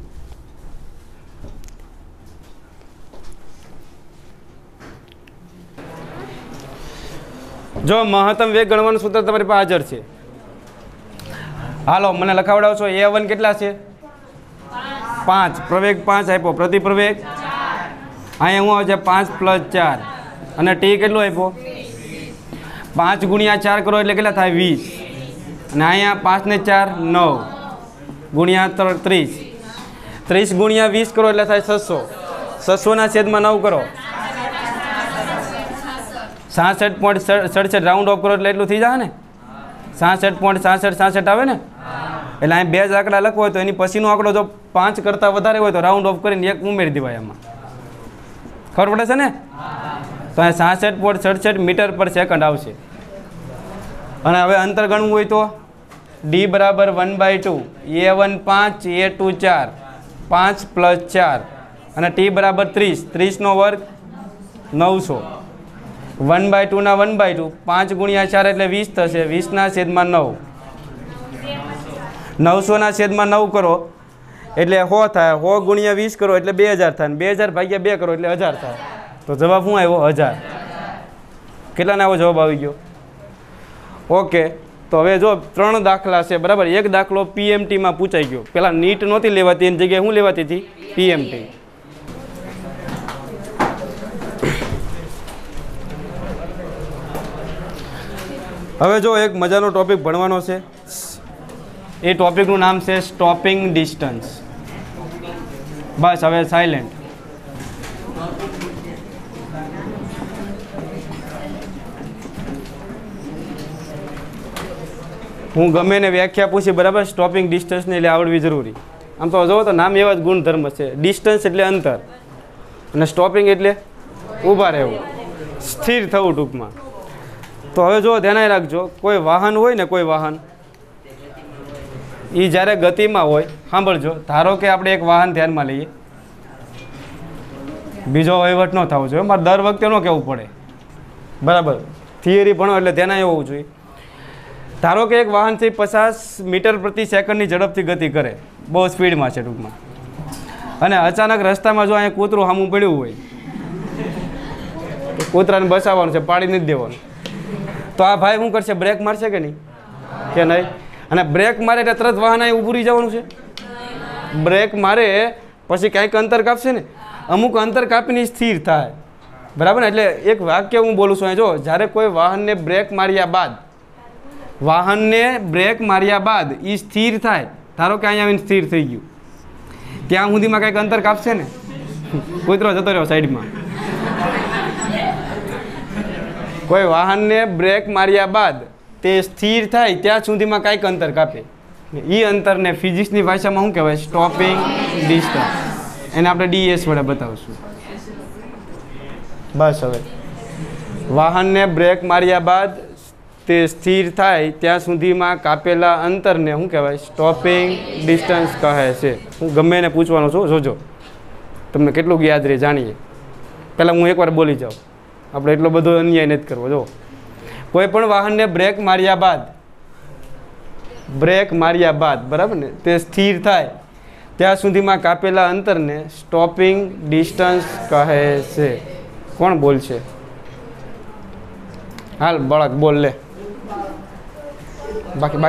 જો મહત્તમ વેગ ગણવાનું સૂત્ર તમારી પાસે હાજર છે. હાલો મને લખાવડાવશો. A1 કેટલા છે? 5. પ્રવેગ 5 આપ્યો. પ્રતિ પ્રવેગ અહીંયા હું આવે છે 5 + 4 અને ટી કેટલો આપ્યો? 5 × 4 કરો એટલે કેટલા થાય? 20. અને અહીંયા 5 ને 4 9 ગુણ્યા 30. 30 × 20 કરો એટલે થાય 600. 600 છેદમાં 9 કરો 66.67. રાઉન્ડ ઓફ કરો એટલે એટલું થઈ જાય ને. 66.66 આવે ને. એટલે અહીં 2 જ આંકડા લખવો હોય તો એની પછીનો આંકડો જો 5 કરતાં વધારે હોય તો રાઉન્ડ ઓફ કરીને 1 ઉમેરી દેવાય. એમાં ખબર પડે છે ને. તો અહીંયા 66.67 મીટર પર સેકન્ડ આવશે. અને હવે અંતર ગણવું હોય તો D બરાબર 1/2. A1 5 A2 4 5 + 4 અને T બરાબર 30. 30 નો વર્ગ 900. 1/2 ના 1/2 5 × 4 એટલે 20 થશે. 20 છેદમાં 9 900 છેદમાં 9 કરો એટલે 100 થાય. 100 × 20 કરો એટલે 2000 થાય. 2000 ભાગ્યા 2 કરો એટલે 1000 થાય. તો જવાબ શું આવ્યો? 1000. કેટલાને આવો જવાબ આવી ગયો? ઓકે. તો હવે જો 3 દાખલા છે બરાબર. એક દાખલો PMTમાં પૂછાઈ ગયો. પેલા નીટ નહોતી લેવાતી એની જગ્યાએ શું લેવાતી હતી? PMT. હવે જો એક મજાનો ટોપિક ભણવાનો છે. એ ટોપિકનું નામ છે સ્ટોપિંગ ડિસ્ટન્સ. બસ હવે સાયલેન્ટ. હું ગમે ને વ્યાખ્યા પૂછી બરાબર. સ્ટોપિંગ ડિસ્ટન્સને એટલે આવડવી જરૂરી. આમ તો જો તો નામ એવા જ ગુણધર્મ છે. ડિસ્ટન્સ એટલે અંતર અને સ્ટોપિંગ એટલે ઊભા રહેવું, સ્થિર થવું ટૂંકમાં. તો હવે જો ધ્યાન રાખજો, કોઈ વાહન હોય ને, કોઈ વાહન એ જ્યારે ગતિમાં હોય, સાંભળજો, ધારો કે આપણે એક વાહન ધ્યાનમાં લઈએ, બીજો વહીવટ ન થવો જોઈએ. મારે દર વખતે ન કહેવું પડે બરાબર. થિયરી ભણો એટલે ધ્યાન હોવું જોઈએ. ધારો કે એક વાહન છે 50 મીટર પ્રતિ સેકન્ડની ઝડપથી ગતિ કરે, બહુ સ્પીડમાં છે ટૂંકમાં, અને અચાનક રસ્તામાં જો અહીંયા કૂતરું સામું પડ્યું હોય, કૂતરાને બચાવવાનું છે, પાડી નથી દેવાનું, તો આ ભાઈ શું કરશે? બ્રેક મારશે કે નહીં? કે નહીં? અને બ્રેક મારે એટલે તરત વાહન અહીં ઊભું રહી જવાનું છે? બ્રેક મારે પછી કંઈક અંતર કાપશે ને, અમુક અંતર કાપીને સ્થિર થાય બરાબર ને. એટલે એક વાક્ય હું બોલું છું, જો જ્યારે કોઈ વાહનને બ્રેક માર્યા બાદ એ સ્થિર થાય, ધારો કે અહીંયા આવીને સ્થિર થઈ ગયું, ત્યાં સુધીમાં કંઈક અંતર કાપશે ને. કૂતરો જતો રહ્યો સાઈડમાં. કોઈ વાહનને બ્રેક માર્યા બાદ તે સ્થિર થાય ત્યાં સુધીમાં કાંઈક અંતર કાપે, એ અંતરને ફિઝિક્સની ભાષામાં શું કહેવાય? Stopping distance. એને આપણે DS વડે બતાવશું. બસ હવે વાહનને બ્રેક માર્યા બાદ તે સ્થિર થાય ત્યાં સુધીમાં કાપેલા અંતરને શું કહેવાય? સ્ટોપિંગ ડિસ્ટન્સ કહે છે. હું ગમે એને પૂછવાનો છું, જોજો તમને કેટલું યાદ રહે જાણીએ. પહેલાં હું એકવાર બોલી જાઉં, આપણે એટલો બધો અન્યાય નથી કરવો. જો કોઈ પણ વાહનને બ્રેક માર્યા બાદ બરાબર ને, તે સ્થિર થાય ત્યાં સુધીમાં કાપેલા અંતરને સ્ટોપિંગ ડિસ્ટન્સ કહે છે. કોણ બોલશે? હાલ બાળક બોલ લે. બાકી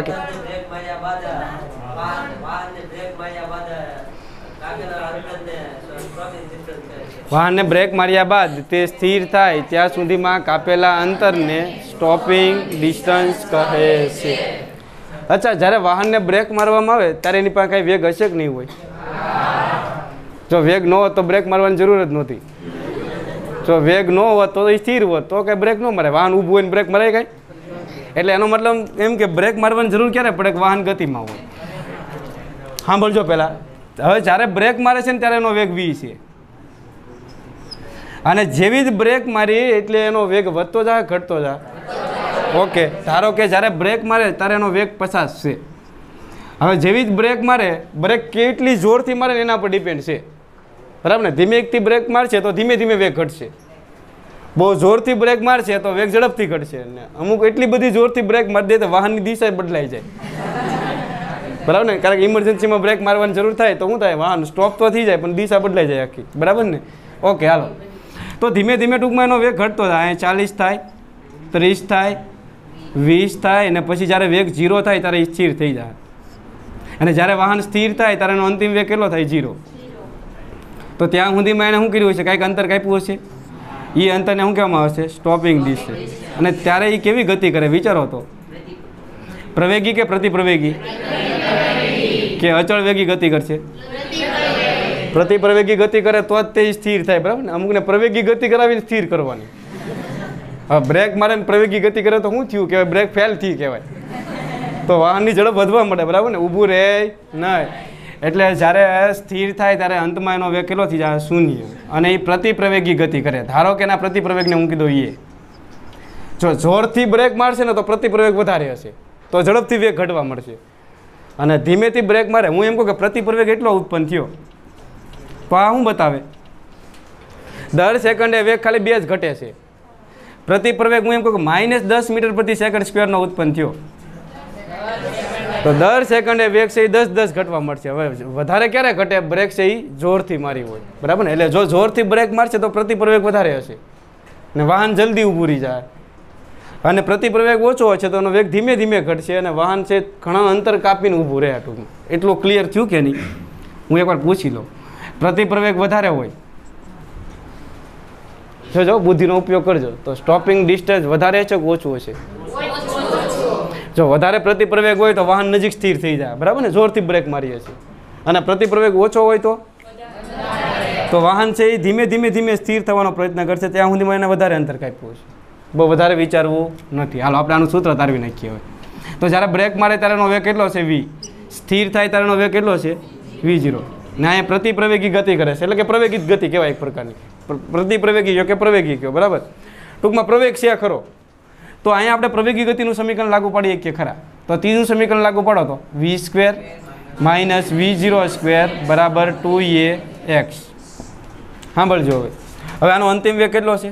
વાહનને બ્રેક માર્યા બાદ તે સ્થિર થાય ત્યાં સુધીમાં કાપેલા અંતરને સ્ટોપિંગ ડિસ્ટન્સ કહે છે. અચ્છા, જ્યારે વાહનને બ્રેક મારવામાં આવે ત્યારે એની પાસે કાંઈ વેગ હશે કે નહીં હોય? જો વેગ ન હોત તો બ્રેક મારવાની જરૂર જ નહોતી. જો વેગ ન હોત તો સ્થિર હોત તો કાંઈ બ્રેક ન મારે. વાહન ઊભું હોય ને બ્રેક મરાય કાંઈ? એટલે એનો મતલબ એમ કે બ્રેક મારવાની જરૂર ક્યારે પડે? કે વાહન ગતિમાં હોય. સાંભળજો પહેલાં. હવે જ્યારે બ્રેક મારે છે ને ત્યારે એનો વેગ v છે, અને જેવી જ બ્રેક મારી એટલે એનો વેગ વધતો જાય ઘટતો જાય? ઓકે, ધારો કે જ્યારે બ્રેક મારે ત્યારે એનો વેગ 50 છે. હવે જેવી જ બ્રેક મારે, બ્રેક કેટલી જોરથી મારે ને એના પર ડિપેન્ડ છે, બરાબર ને. ધીમેથી બ્રેક મારશે તો ધીમે ધીમે વેગ ઘટશે, બહુ જોરથી બ્રેક મારશે તો વેગ ઝડપથી ઘટશે. ને અમુક એટલી બધી જોરથી બ્રેક મારી દે તો વાહનની દિશા બદલાઈ જાય, બરાબર ને. કારણ કે ઇમરજન્સીમાં બ્રેક મારવાની જરૂર થાય તો શું થાય, વાહન સ્ટોપ તો થઈ જાય પણ દિશા બદલાઈ જાય આખી, બરાબર ને. ઓકે, હાલો. તો ધીમે ધીમે ટૂંકમાં એનો વેગ ઘટતો થાય. અહીંયા 40 થાય, 30 થાય, 20 થાય, અને પછી જ્યારે વેગ 0 થાય ત્યારે એ સ્થિર થઈ જાય. અને જ્યારે વાહન સ્થિર થાય ત્યારે એનો અંતિમ વેગ કેટલો થાય? 0. તો ત્યાં સુધીમાં એણે શું કર્યું હશે? કાંઈક અંતર કાપ્યું હશે. એ અંતરને શું કહેવામાં આવે છે? Stopping distance. અને ત્યારે એ કેવી ગતિ કરે વિચારો તો, પ્રવેગી કે પ્રતિપ્રવેગી કે અચળ વેગી ગતિ કરશે? પ્રતિપ્રવેગી ગતિ કરે તો જ તે સ્થિર થાય, બરાબર ને. અમુકને પ્રવેગી ગતિ કરાવીને સ્થિર કરવાની. હવે બ્રેક મારે પ્રવેગી ગતિ કરે તો શું થયું કહેવાય? બ્રેક ફેલ થઈ કહેવાય. તો વાહનની ઝડપ વધવા મળે, બરાબર ને. ઊભું રહે નહીં. એટલે જ્યારે સ્થિર થાય ત્યારે અંતમાં એનો વેગ કેટલો થઈ જાય? 0. અને એ પ્રતિપ્રવેગી ગતિ કરે. ધારો કે એના પ્રતિપ્રવેગને હું કીધું એ, જો જોરથી બ્રેક મારશે ને તો પ્રતિપ્રવેગ વધારે હશે, તો ઝડપથી વેગ ઘટવા મળશે. અને ધીમેથી બ્રેક મારે, હું એમ કહું કે પ્રતિપ્રવેગ એટલો ઉત્પન્ન થયો, તો આ શું બતાવે? દર સેકન્ડે વેગ ખાલી 2 જ ઘટે છે. પ્રતિપ્રવેગ હું એમ કહું કે -10 મીટર પ્રતિ સેકન્ડ સ્ક્વેરનો ઉત્પન્ન થયો, તો દર સેકન્ડે વેગ છે એ 10 ઘટવા મળશે. હવે વધારે ક્યારે ઘટે? બ્રેક છે એ જોરથી મારી હોય, બરાબર ને. એટલે જો જોરથી બ્રેક મારશે તો પ્રતિપ્રવેગ વધારે હશે ને વાહન જલ્દી ઊભું રહી જાય. અને પ્રતિપ્રવેગ ઓછો હશે તો એનો વેગ ધીમે ધીમે ઘટશે અને વાહન છે ઘણા અંતર કાપીને ઊભું રહે. ટૂંકમાં એટલું ક્લિયર થયું કે નહીં? હું એકવાર પૂછી લઉં. પ્રતિપ્રવેગ વધારે હોય, જો બુદ્ધિનો ઉપયોગ કરજો, તો સ્ટોપિંગ ડિસ્ટન્સ વધારે છે કે ઓછું હશે? જો વધારે પ્રતિપ્રવેગ હોય તો વાહન નજીક સ્થિર થઈ જાય, બરાબર ને. જોરથી બ્રેક મારીએ છીએ. અને પ્રતિપ્રવેગ ઓછો હોય તો વાહન છે એ ધીમે ધીમે સ્થિર થવાનો પ્રયત્ન કરશે, ત્યાં સુધીમાં એને વધારે અંતર કાપ્યું છે. બહુ વધારે વિચારવું નથી. હાલો આપણે આનું સૂત્ર તારવી નાખીએ હવે. તો જ્યારે બ્રેક મારે ત્યારે એનો વેગ કેટલો છે? v. સ્થિર થાય ત્યારે એનો વેગ કેટલો છે? v0. ને અહીંયા પ્રતિપ્રવેગી ગતિ કરે છે, એટલે કે પ્રવેગિત ગતિ કહેવાય એક પ્રકારની. પ્રતિપ્રવેગી કયો કે પ્રવેગી કયો, બરાબર. ટૂંકમાં પ્રવેગ છે ખરો. તો અહીંયા આપણે પ્રવેગી ગતિનું સમીકરણ લાગુ પાડીએ કે ખરા? તો ત્રીજું સમીકરણ લાગુ પાડો તો v² - v0² બરાબર 2ax. સાંભળજો હવે. હવે આનો અંતિમ વેગ કેટલો છે?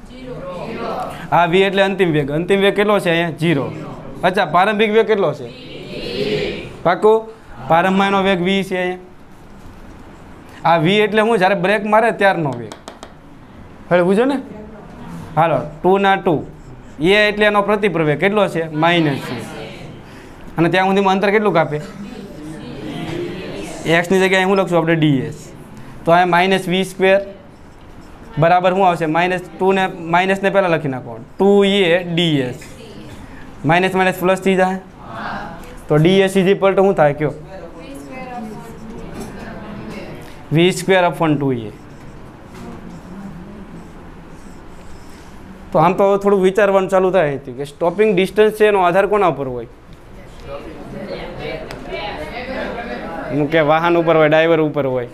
આ v એટલે અંતિમ વેગ. અંતિમ વેગ કેટલો છે અહીંયા? 0. અચ્છા, પ્રારંભિક વેગ કેટલો છે? પાકું. પ્રારંભમાં એનો વેગ v છે અહીંયા. આ v એટલે હું જ્યારે બ્રેક મારે ત્યારનો વેગ. હવે বুঝો ને. હાલો, 2 ના 2. એ એટલે એનો પ્રતિપ્રવેગ કેટલો છે? -c. અને ત્યાં સુધીમાં અંતર કેટલું કાપે? x ની જગ્યાએ હું લખશું આપણે ds. તો અહીંયા -v² બરાબર શું આવશે? -2 ને માઇનસ ને પહેલાં લખી નાખો, 2a ds. Minus minus plus થઈ જાય તો ds શું થાય કયો? v² / 2a. તો આમ તો થોડું વિચારવાનું ચાલુ થાય અહીંથી કે સ્ટોપિંગ ડિસ્ટન્સ છે એનો આધાર કોના ઉપર હોય? કે વાહન ઉપર હોય, ડ્રાઈવર ઉપર હોય.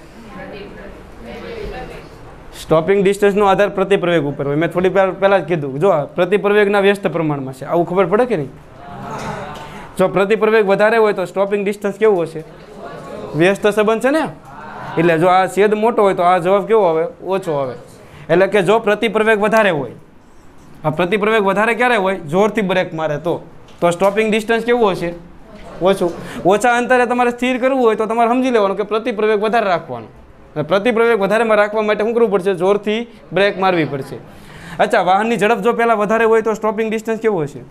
સ્ટોપિંગ ડિસ્ટન્સનો આધાર પ્રતિપ્રવેગ ઉપર હોય. મેં થોડી પહેલાં જ કીધું, જો પ્રતિપ્રવેગના વ્યસ્ત પ્રમાણમાં છે, આવું ખબર પડે કે નહીં? જો પ્રતિપ્રવેગ વધારે હોય તો સ્ટોપિંગ ડિસ્ટન્સ કેવું હશે? વ્યસ્ત સંબંધ છે ને. એટલે જો આ છેદ મોટો હોય તો આ જવાબ કેવો આવે? ઓછો આવે. એટલે કે જો પ્રતિપ્રવેગ વધારે હોય, આ પ્રતિપ્રવેગ વધારે ક્યારે હોય? જોરથી બ્રેક મારે તો સ્ટોપિંગ ડિસ્ટન્સ કેવું હશે? ઓછું. ઓછા અંતરે તમારે સ્થિર કરવું હોય તો તમારે સમજી લેવાનું કે પ્રતિપ્રવેગ વધારે રાખવાનું. પ્રતિપ્રવેગ વધારેમાં રાખવા માટે શું કરવું પડશે? જોરથી બ્રેક મારવી પડશે. અચ્છા, વાહનની ઝડપ જો પહેલાં વધારે હોય તો સ્ટોપિંગ ડિસ્ટન્સ કેવું હશે?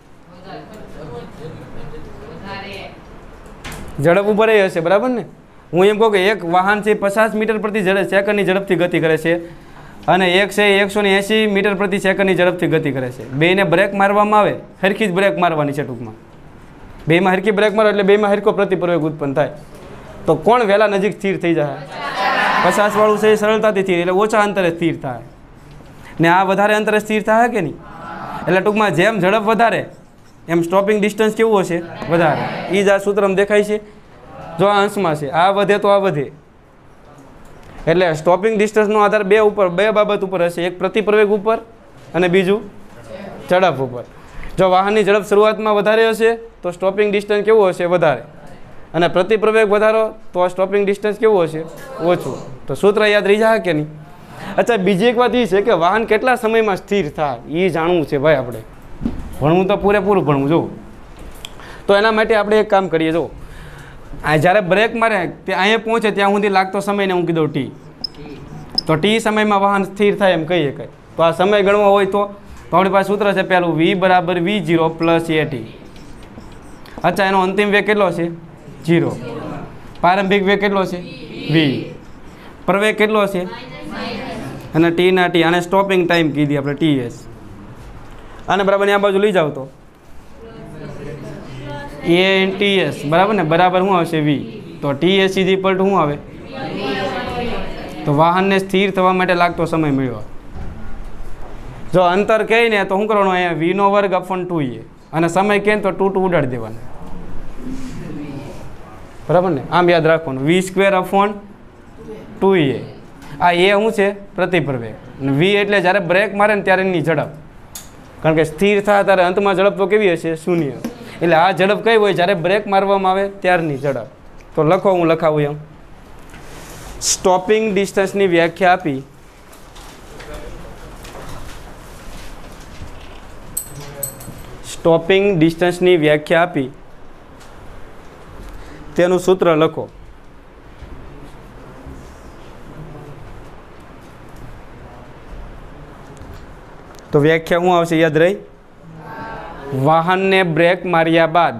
ઝડપ ઉપર એ હશે, બરાબર ને. હું એમ કહું કે એક વાહન છે 50 મીટર પ્રતિ સેકન્ડની ઝડપથી ગતિ કરે છે અને એક છે 180 મીટર પ્રતિ સેકન્ડની ઝડપથી ગતિ કરે છે. બેને બ્રેક મારવામાં આવે, હરખી જ બ્રેક મારવાની છે ટૂંકમાં. બેમાં હરખી બ્રેક મારો એટલે બેમાં હરખો પ્રતિપ્રવેગ ઉત્પન્ન થાય. તો કોણ વહેલા નજીક સ્થિર થઈ જાય? 50 વાળું છે એ સરળતાથી સ્થિર, એટલે ઓછા અંતરે સ્થિર થાય. ને આ વધારે અંતરે સ્થિર થાય કે નહીં? એટલે ટૂંકમાં જેમ ઝડપ વધારે એમ સ્ટોપિંગ ડિસ્ટન્સ કેવું હશે? વધારે. એ જ આ સૂત્રમાં દેખાય છે. જો આ અંશમાં છે, આ વધે તો આ વધે. એટલે સ્ટોપિંગ ડિસ્ટન્સનો આધાર બે બાબત ઉપર હશે. એક પ્રતિપ્રવેગ ઉપર અને બીજું ઝડપ ઉપર. જો વાહનની ઝડપ શરૂઆતમાં વધારે હશે તો સ્ટોપિંગ ડિસ્ટન્સ કેવું હશે? વધારે. અને પ્રતિ પ્રવેગ વધારો તો સ્ટોપિંગ ડિસ્ટન્સ કેવું હશે? ઓછું. તો સૂત્ર યાદ રહી જાય કે નહીં? અચ્છા, બીજી એક વાત એ છે કે વાહન કેટલા સમયમાં સ્થિર થાય એ જાણવું છે ભાઈ. આપણે ભણવું તો પૂરેપૂરું ભણવું. જો તો એના માટે આપણે એક કામ કરીએ. જો આ જ્યારે બ્રેક મારે તે અહીંયા પહોંચે ત્યાં સુધી લાગતો સમયને હું કીધું ટી. તો ટી સમયમાં વાહન સ્થિર થાય એમ કહીએ કંઈ. તો આ સમય ગણવો હોય તો આપણી પાસે સૂત્ર છે પહેલું v બરાબર v0 પ્લસ at. અચ્છા, એનો અંતિમ વેગ કેટલો છે? 0. પ્રારંભિક વેગ કેટલો છે? v. પ્રવેગ કેટલો છે? અને ટી ના ટી. આને સ્ટોપિંગ ટાઈમ કીધી આપણે ts. અને બરાબર આ બાજુ લઈ જાવ તો a ts બરાબર ને, બરાબર શું આવશે? v. તો ts ઇઝ ઇક્વલ ટુ શું આવે? તો વાહનને સ્થિર થવા માટે લાગતો સમય મળ્યો. જો અંતર કહે ને તો શું કરવાનું? અહીંયા વીનો વર્ગ અપોન 2a. અને સમય કહે તો 2 ઉડાડી દેવાનો. બરાબર ને? આમ યાદ રાખવાનું, v સ્ક્વેર અપોન 2a. આ એ શું છે? પ્રતિ પ્રવેગ. અને v એટલે જ્યારે બ્રેક મારે ને ત્યારે એની ઝડપ. કારણ કે સ્થિર થાય ત્યારે અંતમાં ઝડપ તો કેવી હશે? 0. એટલે આ ઝડપ કઈ હોય? જ્યારે બ્રેક મારવામાં આવે ત્યારની ઝડપ. તો લખો, હું લખાવું એમ. સ્ટોપિંગ ડિસ્ટન્સની વ્યાખ્યા આપી. સ્ટોપિંગ ડિસ્ટન્સની વ્યાખ્યા આપી તેનું સૂત્ર લખો. તો વ્યાખ્યા શું આવશે? યાદ રહી? વાહનને બ્રેક માર્યા બાદ.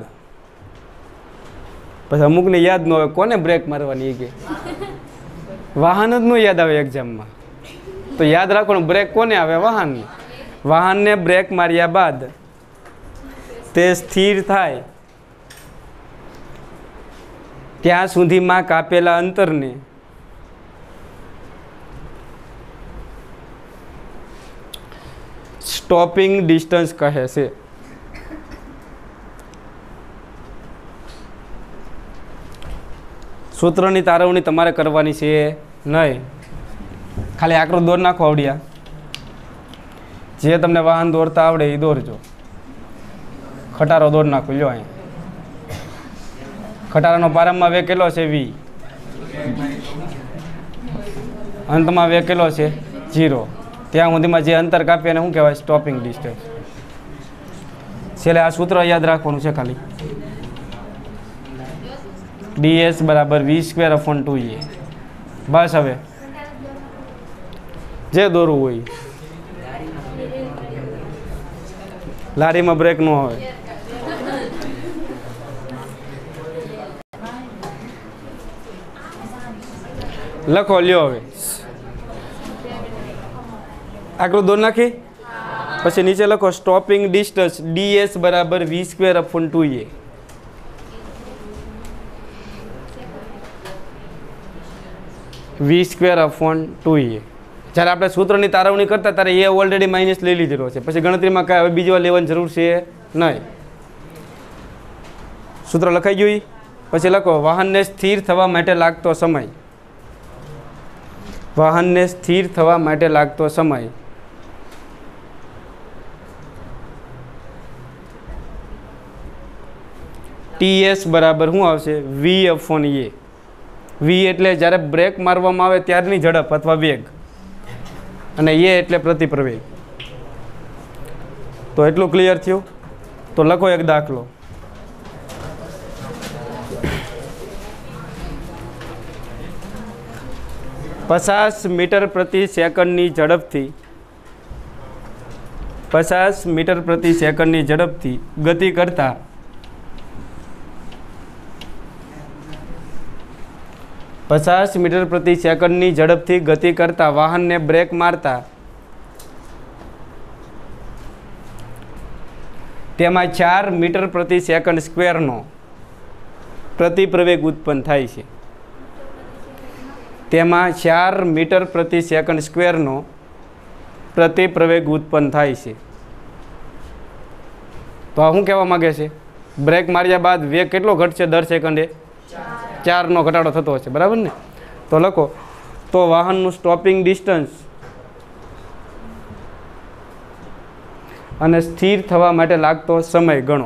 પછી અમુકને યાદ ન હોય કોને બ્રેક મારવાની એ કે વાહન જ ન યાદ આવે એક્ઝામમાં. તો યાદ રાખવાનું, બ્રેક કોને આવે? વાહનને. વાહનને બ્રેક માર્યા બાદ તે સ્થિર થાય ત્યાં સુધીમાં કાપેલા અંતરને સ્ટોપિંગ ડિસ્ટન્સ કહે છે. સૂત્રની તારવણી તમારે કરવાની છે નહીં. ખાલી આકરો દોર નાખો આવડ્યા. જે તમને વાહન દોરતા આવડે એ દોરજો. ખટારો દોર નાખો. લ્યો અહીંયા ખટારાનો પ્રારંભમાં વેગ કેટલો છે? v. અંતમાં વેગ કેટલો છે? 0. ત્યાં સુધીમાં જે અંતર કાપીએ એને શું કહેવાય? Stopping distance. છેલ્લે આ સૂત્ર યાદ રાખવાનું છે ખાલી. ds બરાબર v સ્ક્વેર અપોન 2a. બસ હવે જે દોરવું હોય. લારીમાં બ્રેક ન હોય. લખો. લ્યો હવે આકૃતિ દોર નાખી પછી નીચે લખો સ્ટોપિંગ ડિસ્ટન્સ ds બરાબર v square upon 2a. v square upon 2a. જ્યારે આપણે સૂત્રની તારવણી કરતા ત્યારે એ ઓલરેડી માઇનસ લઈ લીધેલો છે. પછી ગણતરીમાં કાંઈ હવે બીજી વાર લેવાની જરૂર છે નહીં. સૂત્ર લખાઈ ગયું. પછી લખો વાહનને સ્થિર થવા માટે લાગતો સમય. વાહનને સ્થિર થવા માટે લાગતો સમય ts બરાબર શું આવશે? v upon a. v એટલે જ્યારે બ્રેક મારવામાં આવે ત્યારની ઝડપ અથવા વેગ. અને a એટલે પ્રતિ પ્રવેગ. તો એટલું ક્લિયર થયું? તો લખો એક દાખલો. પચાસ મીટર પ્રતિ સેકન્ડની ઝડપથી 50 મીટર પ્રતિ સેકન્ડની ઝડપથી ગતિ કરતા 50 મીટર પ્રતિ સેકન્ડની ઝડપથી ગતિ કરતા વાહનને બ્રેક મારતા તેમાં 4 મીટર પ્રતિ સેકન્ડ સ્ક્વેરનો પ્રતિ પ્રવેગ ઉત્પન્ન થાય છે. તેમાં 4 મીટર પ્રતિ સેકન્ડ સ્ક્વેરનો પ્રતિ પ્રવેગ ઉત્પન્ન થાય છે. તો આ શું કહેવા માગે છે? બ્રેક માર્યા બાદ વેગ કેટલો ઘટશે દર સેકન્ડે? 4નો ઘટાડો થતો હશે. બરાબર ને? તો લખો. તો વાહનનું સ્ટોપિંગ ડિસ્ટન્સ અને સ્થિર થવા માટે લાગતો સમય ગણો.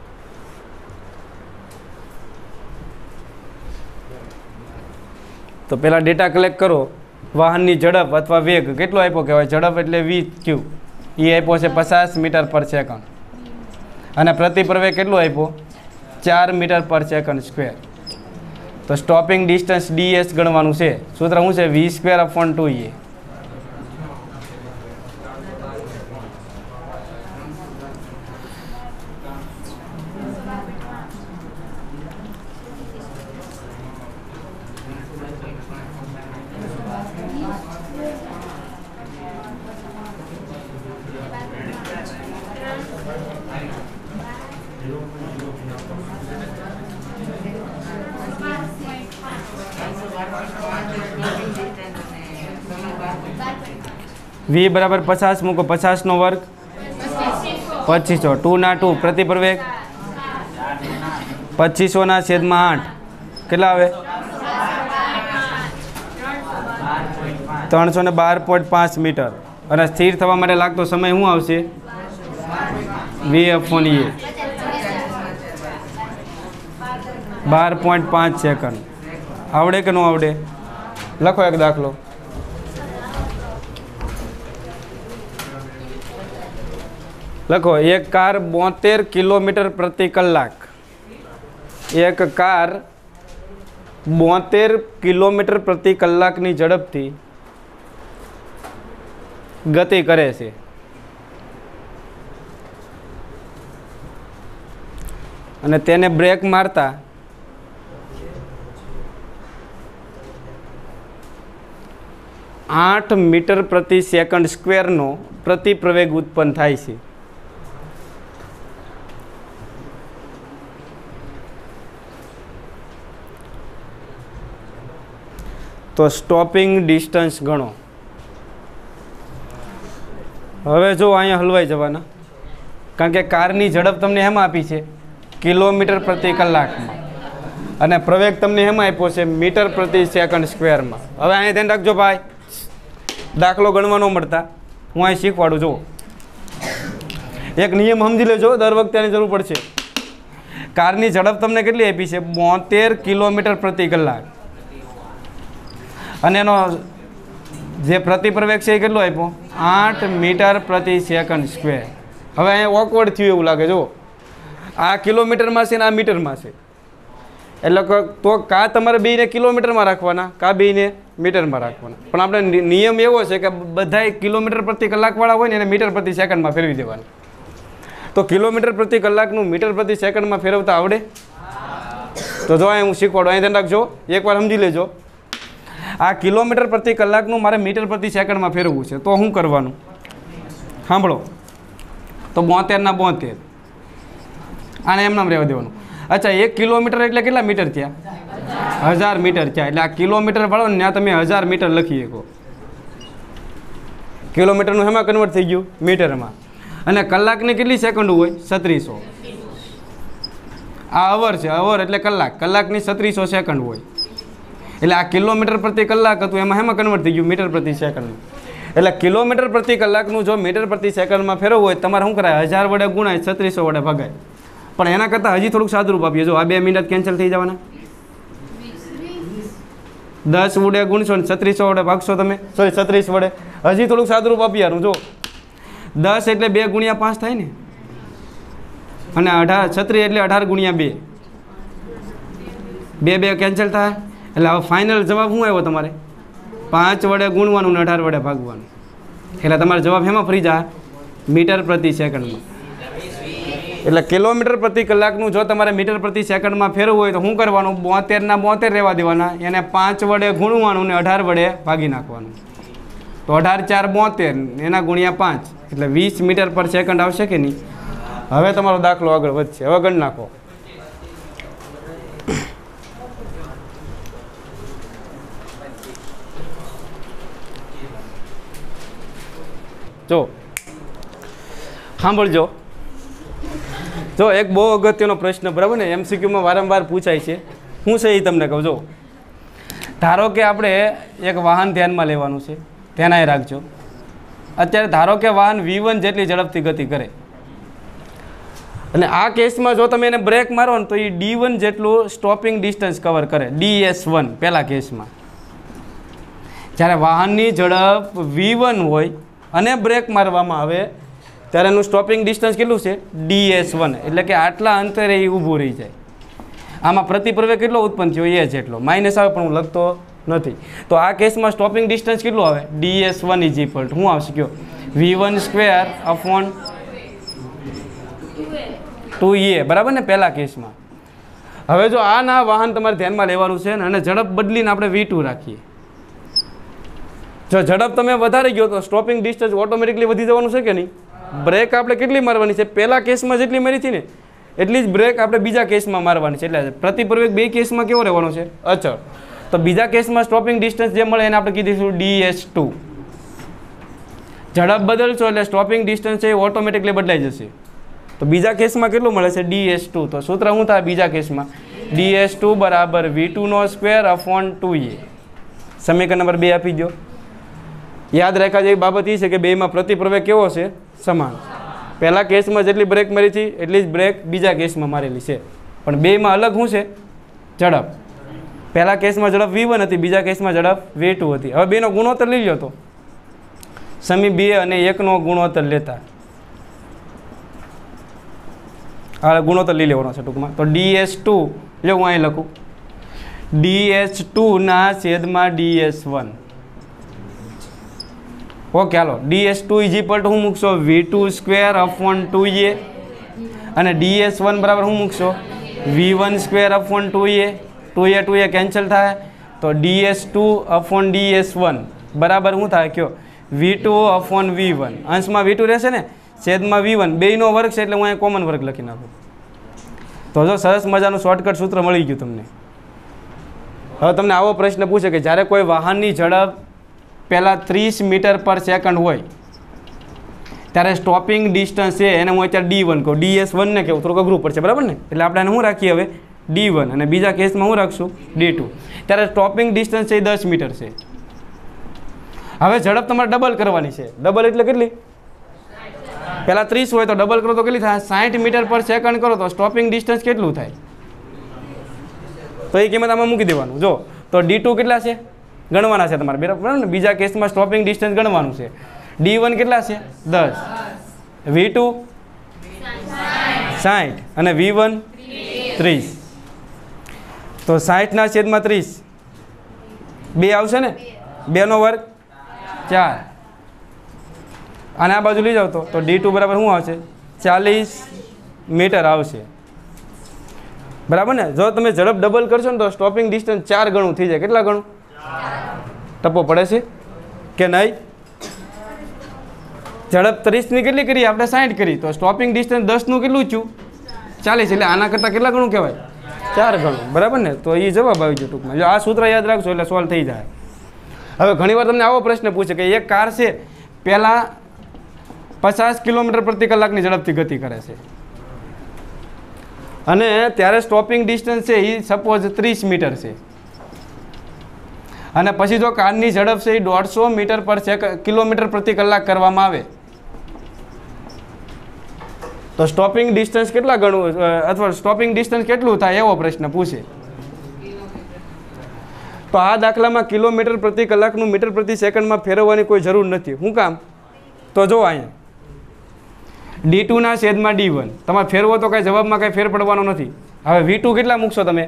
તો પહેલાં ડેટા કલેક્ટ કરો. વાહનની ઝડપ અથવા વેગ કેટલો આપ્યો કહેવાય? ઝડપ એટલે VQ, એ આપ્યો છે 50 મીટર પર સેકન્ડ. અને પ્રતિ પ્રવેગ કેટલો આપ્યો? 4 મીટર પર સેકન્ડ સ્ક્વેર. તો સ્ટોપિંગ ડિસ્ટન્સ DS ગણવાનું છે. સૂત્ર શું છે? V²/2A. V બરાબર 50 મૂકો, 50 નો વર્ગ 2500, 2 ના 2 પ્રતિ પ્રવેગ 2500 ના છેદમાં 8 કેટલા આવે? 312.5 મીટર. અને સ્થિર થવા માટે લાગતો સમય શું આવશે? V/A 12.5 second. આવડે કે ન આવડે? લખો એક દાખલો. લખો, એક કાર 72 કિલોમીટર પ્રતિ કલાક, એક કાર 72 કિલોમીટર પ્રતિ કલાકની ઝડપથી ગતિ કરે છે. અને તેને બ્રેક મારતા 8 મીટર પ્રતિ સેકન્ડ સ્ક્વેરનો પ્રતિ પ્રવેગ ઉત્પન્ન થાય છે. તો સ્ટોપિંગ ડિસ્ટન્સ ગણો. હવે જો અહીંયા હલવાઈ જવાના, કારણ કે કારની ઝડપ તમને હેમાં આપી છે? કિલોમીટર પ્રતિ કલાકમાં. અને પ્રવેગ તમને હેમાં આપ્યો છે? મીટર પ્રતિ સેકન્ડ સ્ક્વેરમાં. હવે અહીંયા ધ્યાન રાખજો ભાઈ, દાખલો ગણવાનો મળતા હું અહીં શીખવાડું. જુઓ, એક નિયમ સમજી લેજો, દર વખતે આની જરૂર પડશે. કારની ઝડપ તમને કેટલી આપી છે? 72 કિલોમીટર પ્રતિ કલાક. અને એનો જે પ્રતિ પ્રવેગ છે એ કેટલો આપ્યો? 8 મીટર પ્રતિ સેકન્ડ સ્ક્વેર. હવે અહીંયા ઓકવર્ડ થયું એવું લાગે. જો આ કિલોમીટરમાં છે ને આ મીટરમાં છે, એટલે તો કાં તમારે બેયને કિલોમીટરમાં રાખવાના, કાં બેયને મીટરમાં રાખવાના. પણ આપણે નિયમ એવો છે કે બધાય કિલોમીટર પ્રતિ કલાકવાળા હોય ને એને મીટર પ્રતિ સેકન્ડમાં ફેરવી દેવાના. તો કિલોમીટર પ્રતિ કલાકનું મીટર પ્રતિ સેકન્ડમાં ફેરવતા આવડે? તો જો અહીં હું શીખવાડું, અહીં ધ્યાન રાખજો, એકવાર સમજી લેજો. આ કિલોમીટર પ્રતિ કલાકનું મારે મીટર પ્રતિ સેકન્ડમાં ફેરવવું છે, તો શું કરવાનું? સાંભળો, તો 72 ના 72 આને એમ નામ રહેવા દેવાનું. અચ્છા, 1 કિલોમીટર એટલે કેટલા મીટર થયા? 1000 મીટર થયા. એટલે આ કિલોમીટર વાળો ને ત્યાં તમે 1000 મીટર લખી શકો. કિલોમીટરનું એમાં કન્વર્ટ થઈ ગયું મીટરમાં. અને કલાકની કેટલી સેકન્ડ હોય? 3600. આ અવર છે, અવર એટલે કલાક, કલાકની 3600 સેકન્ડ હોય. એટલે આ કિલોમીટર પ્રતિ કલાક હતું, એમાં એમાં કન્વર્ટ થઈ ગયું મીટર પ્રતિ સેકન્ડ. એટલે કિલોમીટર પ્રતિ કલાકનું જો મીટર પ્રતિ સેકન્ડમાં ફેરવવું હોય તમારે શું કરાય? 1000 વડે ગુણાય, 3600 વડે ભગાય. પણ એના કરતાં હજી થોડુંક સાદું રૂપ આપીએ. જો આ 2 મિનિટ કેન્સલ થઈ જવાના. 10 વડે ગુણશો ને 3600 વડે ભાગશો તમે, સોરી 36 વડે. હજી થોડુંક સાદું રૂપ આપીએ. જો 10 એટલે 2 ગુણ્યા 5 થાય ને, અને 36 એટલે 18 ગુણ્યા 2, 2 કેન્સલ થાય. એટલે હવે ફાઇનલ જવાબ શું આવ્યો તમારે? 5 વડે ગુણવાનું ને 18 વડે ભાગવાનું. એટલે તમારો જવાબ એમાં ફરી જાય? મીટર પ્રતિ સેકન્ડમાં. એટલે કિલોમીટર પ્રતિ કલાકનું જો તમારે મીટર પ્રતિ સેકન્ડમાં ફેરવવું હોય તો શું કરવાનું? 72 ના 72 રહેવા દેવાના, એને 5 વડે ગુણવાનું ને 18 વડે ભાગી નાખવાનું. તો 18 4 72, એના ગુણ્યા 5 એટલે 20 મીટર પર સેકન્ડ આવશે કે નહીં? હવે તમારો દાખલો આગળ વધશે. હવે ગણ નાખો. જો સાંભળજો, જો એક બહુ અગત્યનો પ્રશ્ન, બરાબર ને, MCQમાં વારંવાર પૂછાય છે. શું છે એ તમને કહું. જો ધારો કે આપણે એક વાહન ધ્યાનમાં લેવાનું છે, ધ્યાન રાખજો. અત્યારે ધારો કે વાહન V1 જેટલી ઝડપથી ગતિ કરે અને આ કેસમાં જો તમે એને બ્રેક મારો ને તો એ D1 જેટલું સ્ટોપિંગ ડિસ્ટન્સ કવર કરે, DS1 પહેલા કેસમાં. જ્યારે વાહનની ઝડપ V1 હોય અને બ્રેક મારવામાં આવે ત્યારે એનું સ્ટોપિંગ ડિસ્ટન્સ કેટલું છે? DS1. એટલે કે આટલા અંતરે એ ઊભું રહી જાય. આમાં પ્રતિપ્રવેગ કેટલો ઉત્પન્ન થયો? એ જેટલો. માઇનસ આવે પણ હું લખતો નથી. તો આ કેસમાં સ્ટોપિંગ ડિસ્ટન્સ કેટલું આવે? DS1 ઇઝ ઇક્વલ ટુ શું આવશે કયો? V1 square upon 2A. બરાબર ને પહેલા કેસમાં. હવે જો આના વાહન તમારે ધ્યાનમાં લેવાનું છે અને ઝડપ બદલીને આપણે V2 રાખીએ. જો ઝડપ તમે વધારી ગયો તો સ્ટોપિંગ ડિસ્ટન્સ ઓટોમેટિકલી વધી જવાનું છે કે નહીં? બ્રેક આપણે કેટલી મારવાની છે? પહેલા કેસમાં જેટલી મારી હતી ને એટલી જ બ્રેક આપણે બીજા કેસમાં મારવાની છે. એટલે પ્રતિપ્રવેગ બે કેસમાં કેવો રહેવાનો છે? અચળ. તો બીજા કેસમાં સ્ટોપિંગ ડિસ્ટન્સ જે મળે એને આપણે કીધીશું DS2. ઝડપ બદલશો એટલે સ્ટોપિંગ ડિસ્ટન્સ છે એ ઓટોમેટિકલી બદલાઈ જશે. તો બીજા કેસમાં કેટલું મળે છે? DS2. તો સૂત્ર શું થાય બીજા કેસમાં? DS2 બરાબર V2 નો સ્ક્વેર અપોન 2A. સમીકરણ નંબર 2 આપી દો. યાદ રાખવા જેવી બાબત એ છે કે બેમાં પ્રતિપ્રવેગ કેવો છે? સમાન. પહેલા કેસમાં જેટલી બ્રેક મારી હતી એટલી જ બ્રેક બીજા કેસમાં મારેલી છે, પણ બેમાં અલગ શું છે? ઝડપ. પહેલા કેસમાં ઝડપ V1 હતી, બીજા કેસમાં ઝડપ V2 હતી. હવે બેનો ગુણોત્તર લઈ લો. તો સમી 2 અને 1 નો ગુણોત્તર લેતા હવે ગુણોત્તર લઈ લેવાનો છે ટૂંકમાં. તો DS2 જો હું અહીં લખું DS2 ના છેદમાં DS1. ઓકે હાલો. DS2 ઇઝ ઇક્વલ ટુ શું મૂકશો? V2 સ્ક્વેર અપોન 2A અને DS1 બરાબર શું મૂકશો? V1 square upon 2A. 2A cancel થાય તો DS2 અપોન DS1 બરાબર શું થાય કયો? V2 upon V1. અંશમાં V2 રહેશે ને, છેદમાં V1. બેયનો વર્ગ છે એટલે હું અહીં કોમન વર્ગ લખી નાખું. તો જો સરસ મજાનું શોર્ટકટ સૂત્ર મળી ગયું તમને. હવે તમને આવો પ્રશ્ન પૂછે કે જ્યારે કોઈ વાહનની ઝડપ પહેલાં 30 મીટર પર સેકન્ડ હોય ત્યારે સ્ટોપિંગ ડિસ્ટન્સ છે એને હું અત્યારે D1 કહું. DS1 ને કેવું થોડુંક અઘરું પડશે, બરાબર ને? એટલે આપણે એને શું રાખીએ હવે? D1. અને બીજા કેસમાં શું રાખશું? D2. ત્યારે સ્ટોપિંગ ડિસ્ટન્સ છે એ 10 મીટર છે. હવે ઝડપ તમારે ડબલ કરવાની છે. ડબલ એટલે કેટલી? પહેલાં 30 હોય તો ડબલ કરો તો કેટલી થાય? 60 મીટર પર સેકન્ડ કરો તો સ્ટોપિંગ ડિસ્ટન્સ કેટલું થાય? તો એ કિંમત આમાં મૂકી દેવાનું. જો તો D2 કેટલા છે ગણવાના છે તમારે, બરાબર ને? બીજા કેસમાં સ્ટોપિંગ ડિસ્ટન્સ ગણવાનું છે. D1 કેટલા છે? 10. V2 60 અને V1 30. તો 60 ના છેદમાં 30 2 આવશે ને? 2 નો વર્ગ 4. અને આ બાજુ લઈ જાવ તો D2 બરાબર શું આવશે? 40 મીટર આવશે. બરાબર ને? જો તમે ઝડપ ડબલ કરશો ને તો સ્ટોપિંગ ડિસ્ટન્સ 4 ગણું થઈ જાય. કેટલા ગણું? ટપો પડે છે કે નહીં? ઝડપ 30 ની કેટલી કરી આપણે? 60 કરી. તો સ્ટોપિંગ ડિસ્ટન્સ 10 નું કેટલું થયું? 40. એટલે આના કરતાં કેટલા ગણું કહેવાય? 4 ગણું. બરાબર ને? તો એ જવાબ આવી ગયો ટૂંકમાં. જો આ સૂત્ર યાદ રાખશો એટલે સોલ્વ થઈ જાય. હવે ઘણીવાર તમને આવો પ્રશ્ન પૂછે કે એક કાર છે પહેલાં 50 કિલોમીટર પ્રતિ કલાકની ઝડપથી ગતિ કરે છે અને ત્યારે સ્ટોપિંગ ડિસ્ટન્સ છે એ સપોઝ 30 મીટર છે અને પછી જો કારની ઝડપ છે એ 150 મીટર પર કિલોમીટર પ્રતિ કલાક કરવામાં આવે તો સ્ટોપિંગ ડિસ્ટન્સ કેટલા ગણું અથવા સ્ટોપિંગ ડિસ્ટન્સ કેટલું થાય એવો પ્રશ્ન પૂછે. તો આ દાખલામાં કિલોમીટર પ્રતિ કલાકનું મીટર પ્રતિ સેકન્ડમાં ફેરવવાની કોઈ જરૂર નથી. શું કામ? તો જો અહીંયા D2 ના છેદમાં D1 તમારે ફેરવો તો કાંઈ જવાબમાં કાંઈ ફેર પડવાનો નથી. હવે V2 કેટલા મૂકશો તમે?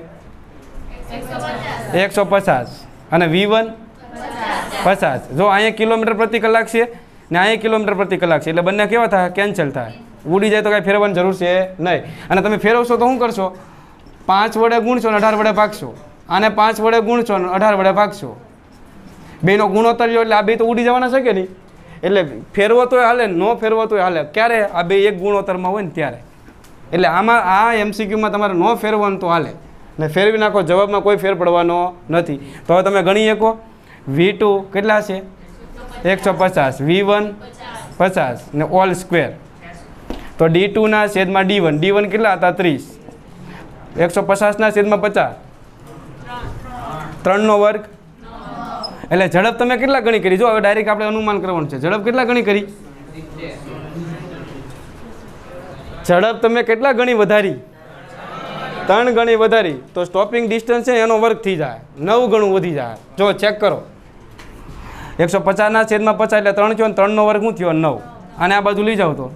150 અને V1 50. જો અહીંયા કિલોમીટર પ્રતિ કલાક છે ને અહીંયા કિલોમીટર પ્રતિ કલાક છે એટલે બંને કેવા થાય? કેન્સલ થાય. ઉડી જાય તો કાંઈ ફેરવવાની જરૂર છે નહીં. અને તમે ફેરવશો તો શું કરશો? 5 વડે ગુણશો અને 18 વડે ભાગશો. આને 5 વડે ગુણશો અને 18 વડે ભાગશો. બેનો ગુણોત્તર લ્યો એટલે આ બે તો ઉડી જવાના છે કે નહીં? એટલે ફેરવો તોય હાલે, નો ફેરવો તોય હાલે. ક્યારે? આ બે એક ગુણોત્તરમાં હોય ને ત્યારે. એટલે આમાં આ MCQમાં તમારે નો ફેરવાનું તો હાલે ને ફેરવી નાખો, જવાબમાં કોઈ ફેર પડવાનો નથી. તો હવે તમે ગણી શકો. V2 કેટલા છે? 150. V1 50 ને ઓલ સ્ક્વેર. તો D2 ના છેદમાં D1. D1 કેટલા હતા? 30. 150 ના છેદમાં 50. 3 નો વર્ગ એટલે ઝડપ તમે કેટલા ગણી કરી? જો હવે ડાયરેક્ટ આપણે અનુમાન કરવાનું છે. ઝડપ કેટલા ગણી કરી? ઝડપ તમે કેટલા ગણી વધારી? 3 ગણી વધારી. તો સ્ટોપિંગ ડિસ્ટન્સ છે એનો વર્ગ થઈ જાય, 9 ગણું વધી જાય. જો ચેક કરો, 150/50 એટલે 3 થયો, 3 નો વર્ગ શું થયો? 9. અને આ બાજુ લઈ જાવ તો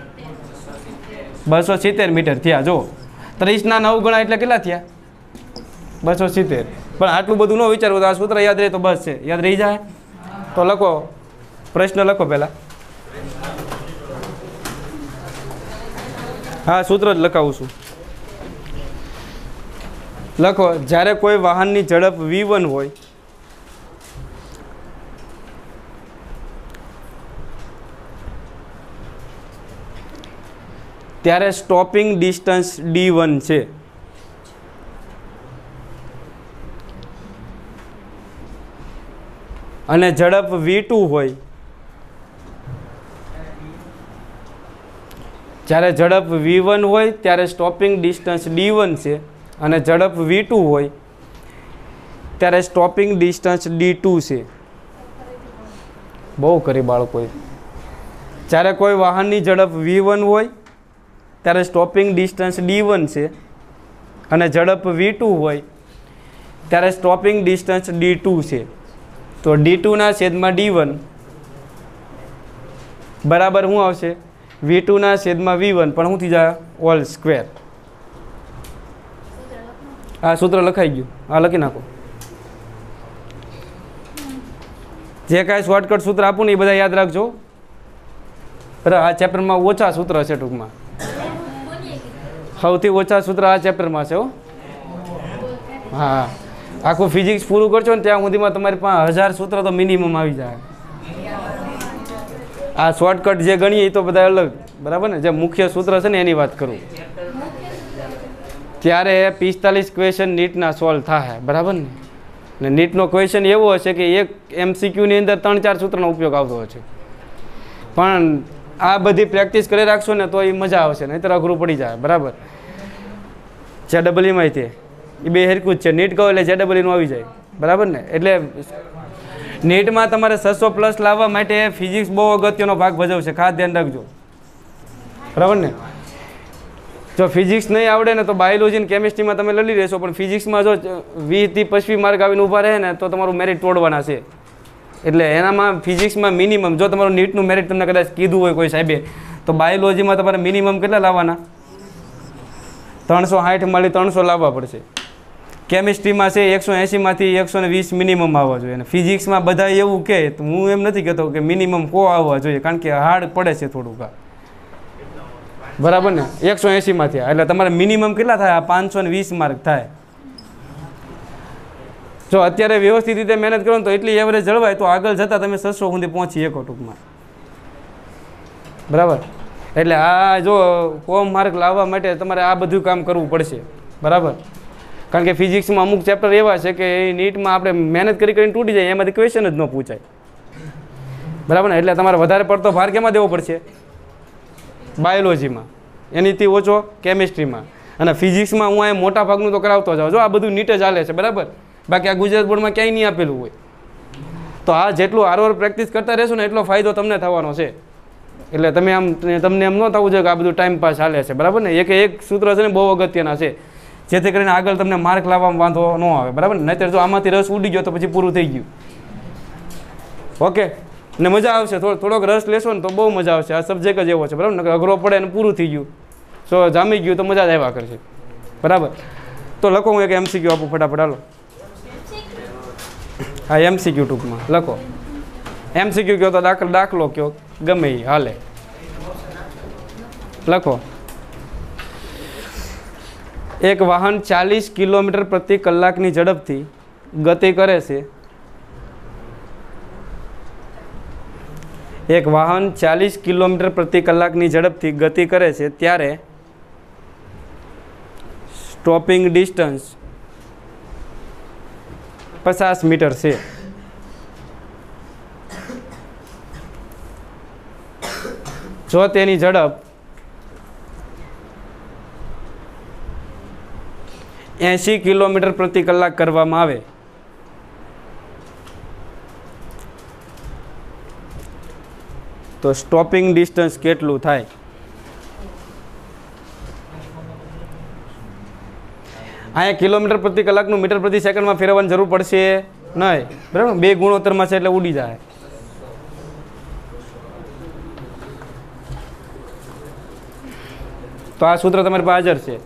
270 મીટર થયા. જો 30 ના 9 ગણા એટલે કેટલા થયા? 270. પણ આટલું બધું ન વિચારવું તો આ સૂત્ર યાદ રહે તો બસ છે, યાદ રહી જાય. તો લખો, પ્રશ્ન લખો પહેલા. હા, સૂત્ર જ લખાવું છું. લખો, જ્યારે કોઈ વાહનની ઝડપ v1 હોય ત્યારે સ્ટોપિંગ ડિસ્ટન્સ d1 છે. અને ઝડપ v2 હોય, જ્યારે ઝડપ v1 હોય ત્યારે સ્ટોપિંગ ડિસ્ટન્સ d1 છે. અને ઝડપ v2 હોય ત્યારે સ્ટોપિંગ ડિસ્ટન્સ d2 છે. બહુ કરી બાળકોએ. જ્યારે કોઈ વાહનની ઝડપ v1 હોય ત્યારે સ્ટોપિંગ ડિસ્ટન્સ d1 છે. અને ઝડપ v2 હોય ત્યારે સ્ટોપિંગ ડિસ્ટન્સ d2 છે. તો d2 ના છેદમાં d1 બરાબર શું આવશે? v2 ના છેદમાં v1, પણ શું થઈ જાય? Whole square. આ સૂત્ર લખાઈ ગયું. આ લખી નાખો. જે કાંઈ શોર્ટકટ સૂત્ર આપું ને એ બધા યાદ રાખજો. બરાબર, આ ચેપ્ટરમાં ઓછા સૂત્ર છે. ટૂંકમાં સૌથી ઓછા સૂત્ર આ ચેપ્ટરમાં છે. હા, આખું ફિઝિક્સ પૂરું કરશો ને ત્યાં સુધીમાં તમારી પાસે 1000 સૂત્ર તો મિનિમમ આવી જાય. આ શોર્ટકટ જે ગણીએ એ તો બધા અલગ, બરાબર ને? જે મુખ્ય સૂત્ર છે ને એની વાત કરું. ત્યારે 45 ક્વેશ્ચન નીટના સોલ્વ થાય, બરાબર ને? ને નીટનો ક્વેશ્ચન એવો હશે કે એક MCQની અંદર 3-4 સૂત્રનો ઉપયોગ આવતો હોય છે. પણ આ બધી પ્રેક્ટિસ કરી રાખશો ને તો એ મજા આવશે, નહીંતર અઘરું પડી જાય. બરાબર, JEE માં તે એ બે હરકું જ છે. નીટ કહો એટલે JEE નું આવી જાય, બરાબર ને? એટલે નીટમાં તમારે 600+ લાવવા માટે ફિઝિક્સ બહુ અગત્યનો ભાગ ભજવશે, ખાસ ધ્યાન રાખજો, બરાબર ને? જો ફિઝિક્સ નહીં આવડે ને તો બાયોલોજી અને કેમિસ્ટ્રીમાં તમે લડી રહેશો, પણ ફિઝિક્સમાં જો 20 થી 25 માર્ક આવીને ઊભા રહે ને તો તમારું મેરિટ તોડવાના છે. એટલે એનામાં ફિઝિક્સમાં મિનિમમ, જો તમારું નીટનું મેરિટ તમને કદાચ કીધું હોય કોઈ સાહેબે, તો બાયોલોજીમાં તમારે મિનિમમ કેટલા લાવવાના? 360 માંથી 300 લાવવા પડશે. કેમિસ્ટ્રીમાં છે 180 માંથી 120 મિનિમમ આવવા જોઈએ. અને ફિઝિક્સમાં બધા એવું કહે, તો હું એમ નથી કહેતો કે મિનિમમ કો આવવા જોઈએ, કારણ કે હાર્ડ પડે છે થોડુંક. બરાબર ને? 180 માંથી એટલે તમારે મિનિમમ કેટલા થાય? 520 માર્ક થાય. જો અત્યારે વ્યવસ્થિત રીતે મહેનત કરો ને તો એટલી એવરેજ જળવાય તો આગળ જતાં તમે 600 સુધી પહોંચી શકો ટૂંકમાં, બરાબર? એટલે આ જો કોમ માર્ક લાવવા માટે તમારે આ બધું કામ કરવું પડશે, બરાબર? કારણ કે ફિઝિક્સમાં અમુક ચેપ્ટર એવા છે કે એ નીટમાં આપણે મહેનત કરીને તૂટી જાય, એમાંથી ક્વેશ્ચન જ ન પૂછાય, બરાબર ને? એટલે તમારે વધારે પડતો ભાર કેમાં દેવો પડશે? બાયોલોજીમાં, એનીથી ઓછો કેમિસ્ટ્રીમાં. અને ફિઝિક્સમાં હું અહીંયા મોટા ભાગનું તો કરાવતો જાઉં. જો આ બધું નીટ જ ચાલે છે, બરાબર? બાકી આ ગુજરાત બોર્ડમાં ક્યાંય નહીં આપેલું હોય. તો આ જેટલું આરવાર પ્રેક્ટિસ કરતા રહેશો ને એટલો ફાયદો તમને થવાનો છે. એટલે તમને એમ ન થવું જોઈએ કે આ બધું ટાઈમ પાસ ચાલે છે, બરાબર ને? એક સૂત્ર છે ને બહુ અગત્યના છે, જેથી કરીને આગળ તમને માર્ક લાવવામાં વાંધો ન આવે, બરાબર ને? નહીંતર જો આમાંથી રસ ઉડી ગયો તો પછી પૂરું થઈ ગયું. ઓકે, ને મજા આવશે. થોડોક રસ લેશો ને તો બહુ મજા આવશે. આ સબ્જેક્ટ જ એવો છે, બરાબર ને? અઘરો પડે ને પૂરું થઈ ગયું, સો જામી ગયું તો મજા જ આવ્યા કરશે, બરાબર? તો લખો, હું એક MCQ આપું ફટાફટ. હાલો, હા, MCQ ટૂંકમાં લખો. MCQ કહો તો દાખલો કહો, ગમે એ હાલે. લખો, એક વાહન 40 કિલોમીટર પ્રતિ કલાકની ઝડપથી ગતિ કરે છે. એક વાહન 40 કિલોમીટર પ્રતિ કલાકની ઝડપથી ગતિ કરે છે ત્યારે સ્ટોપિંગ ડિસ્ટન્સ 50 મીટર છે. જો તેની ઝડપ 80 કિલોમીટર પ્રતિ કલાક કરવામાં આવે तो स्टॉपिंग डिस्टन्स केटલું થાય? અહીંયા કિલોમીટર પ્રતિ કલાકનું મીટર પ્રતિ સેકન્ડમાં ફેરવવાની જરૂર પડશે નહીં, બરાબર? બે ગુણોત્તરમાં છે એટલે ઉડી જાય. તો આ સૂત્ર તમારી પાસે હાજર છે.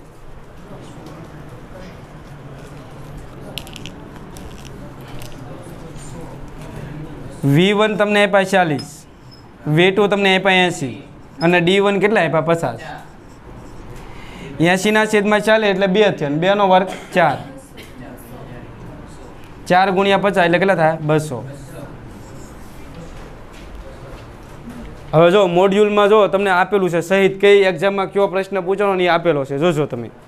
V1 તમને આપ્યા 40, V2 તમને આપ્યા 80 અને D1 કેટલા આપ્યા 50. 80 ના છેદમાં 40 એટલે 2 થયો, 2 નો વર્ગ 4, 4 ગુણ્યા 50 એટલે કેટલા થાય? 200. હવે જો મોડ્યુલમાં જો તમને આપેલું છે સહિત કઈ એક્ઝામમાં કયો પ્રશ્ન પૂછવાનો એ આપેલો છે, જોજો તમે.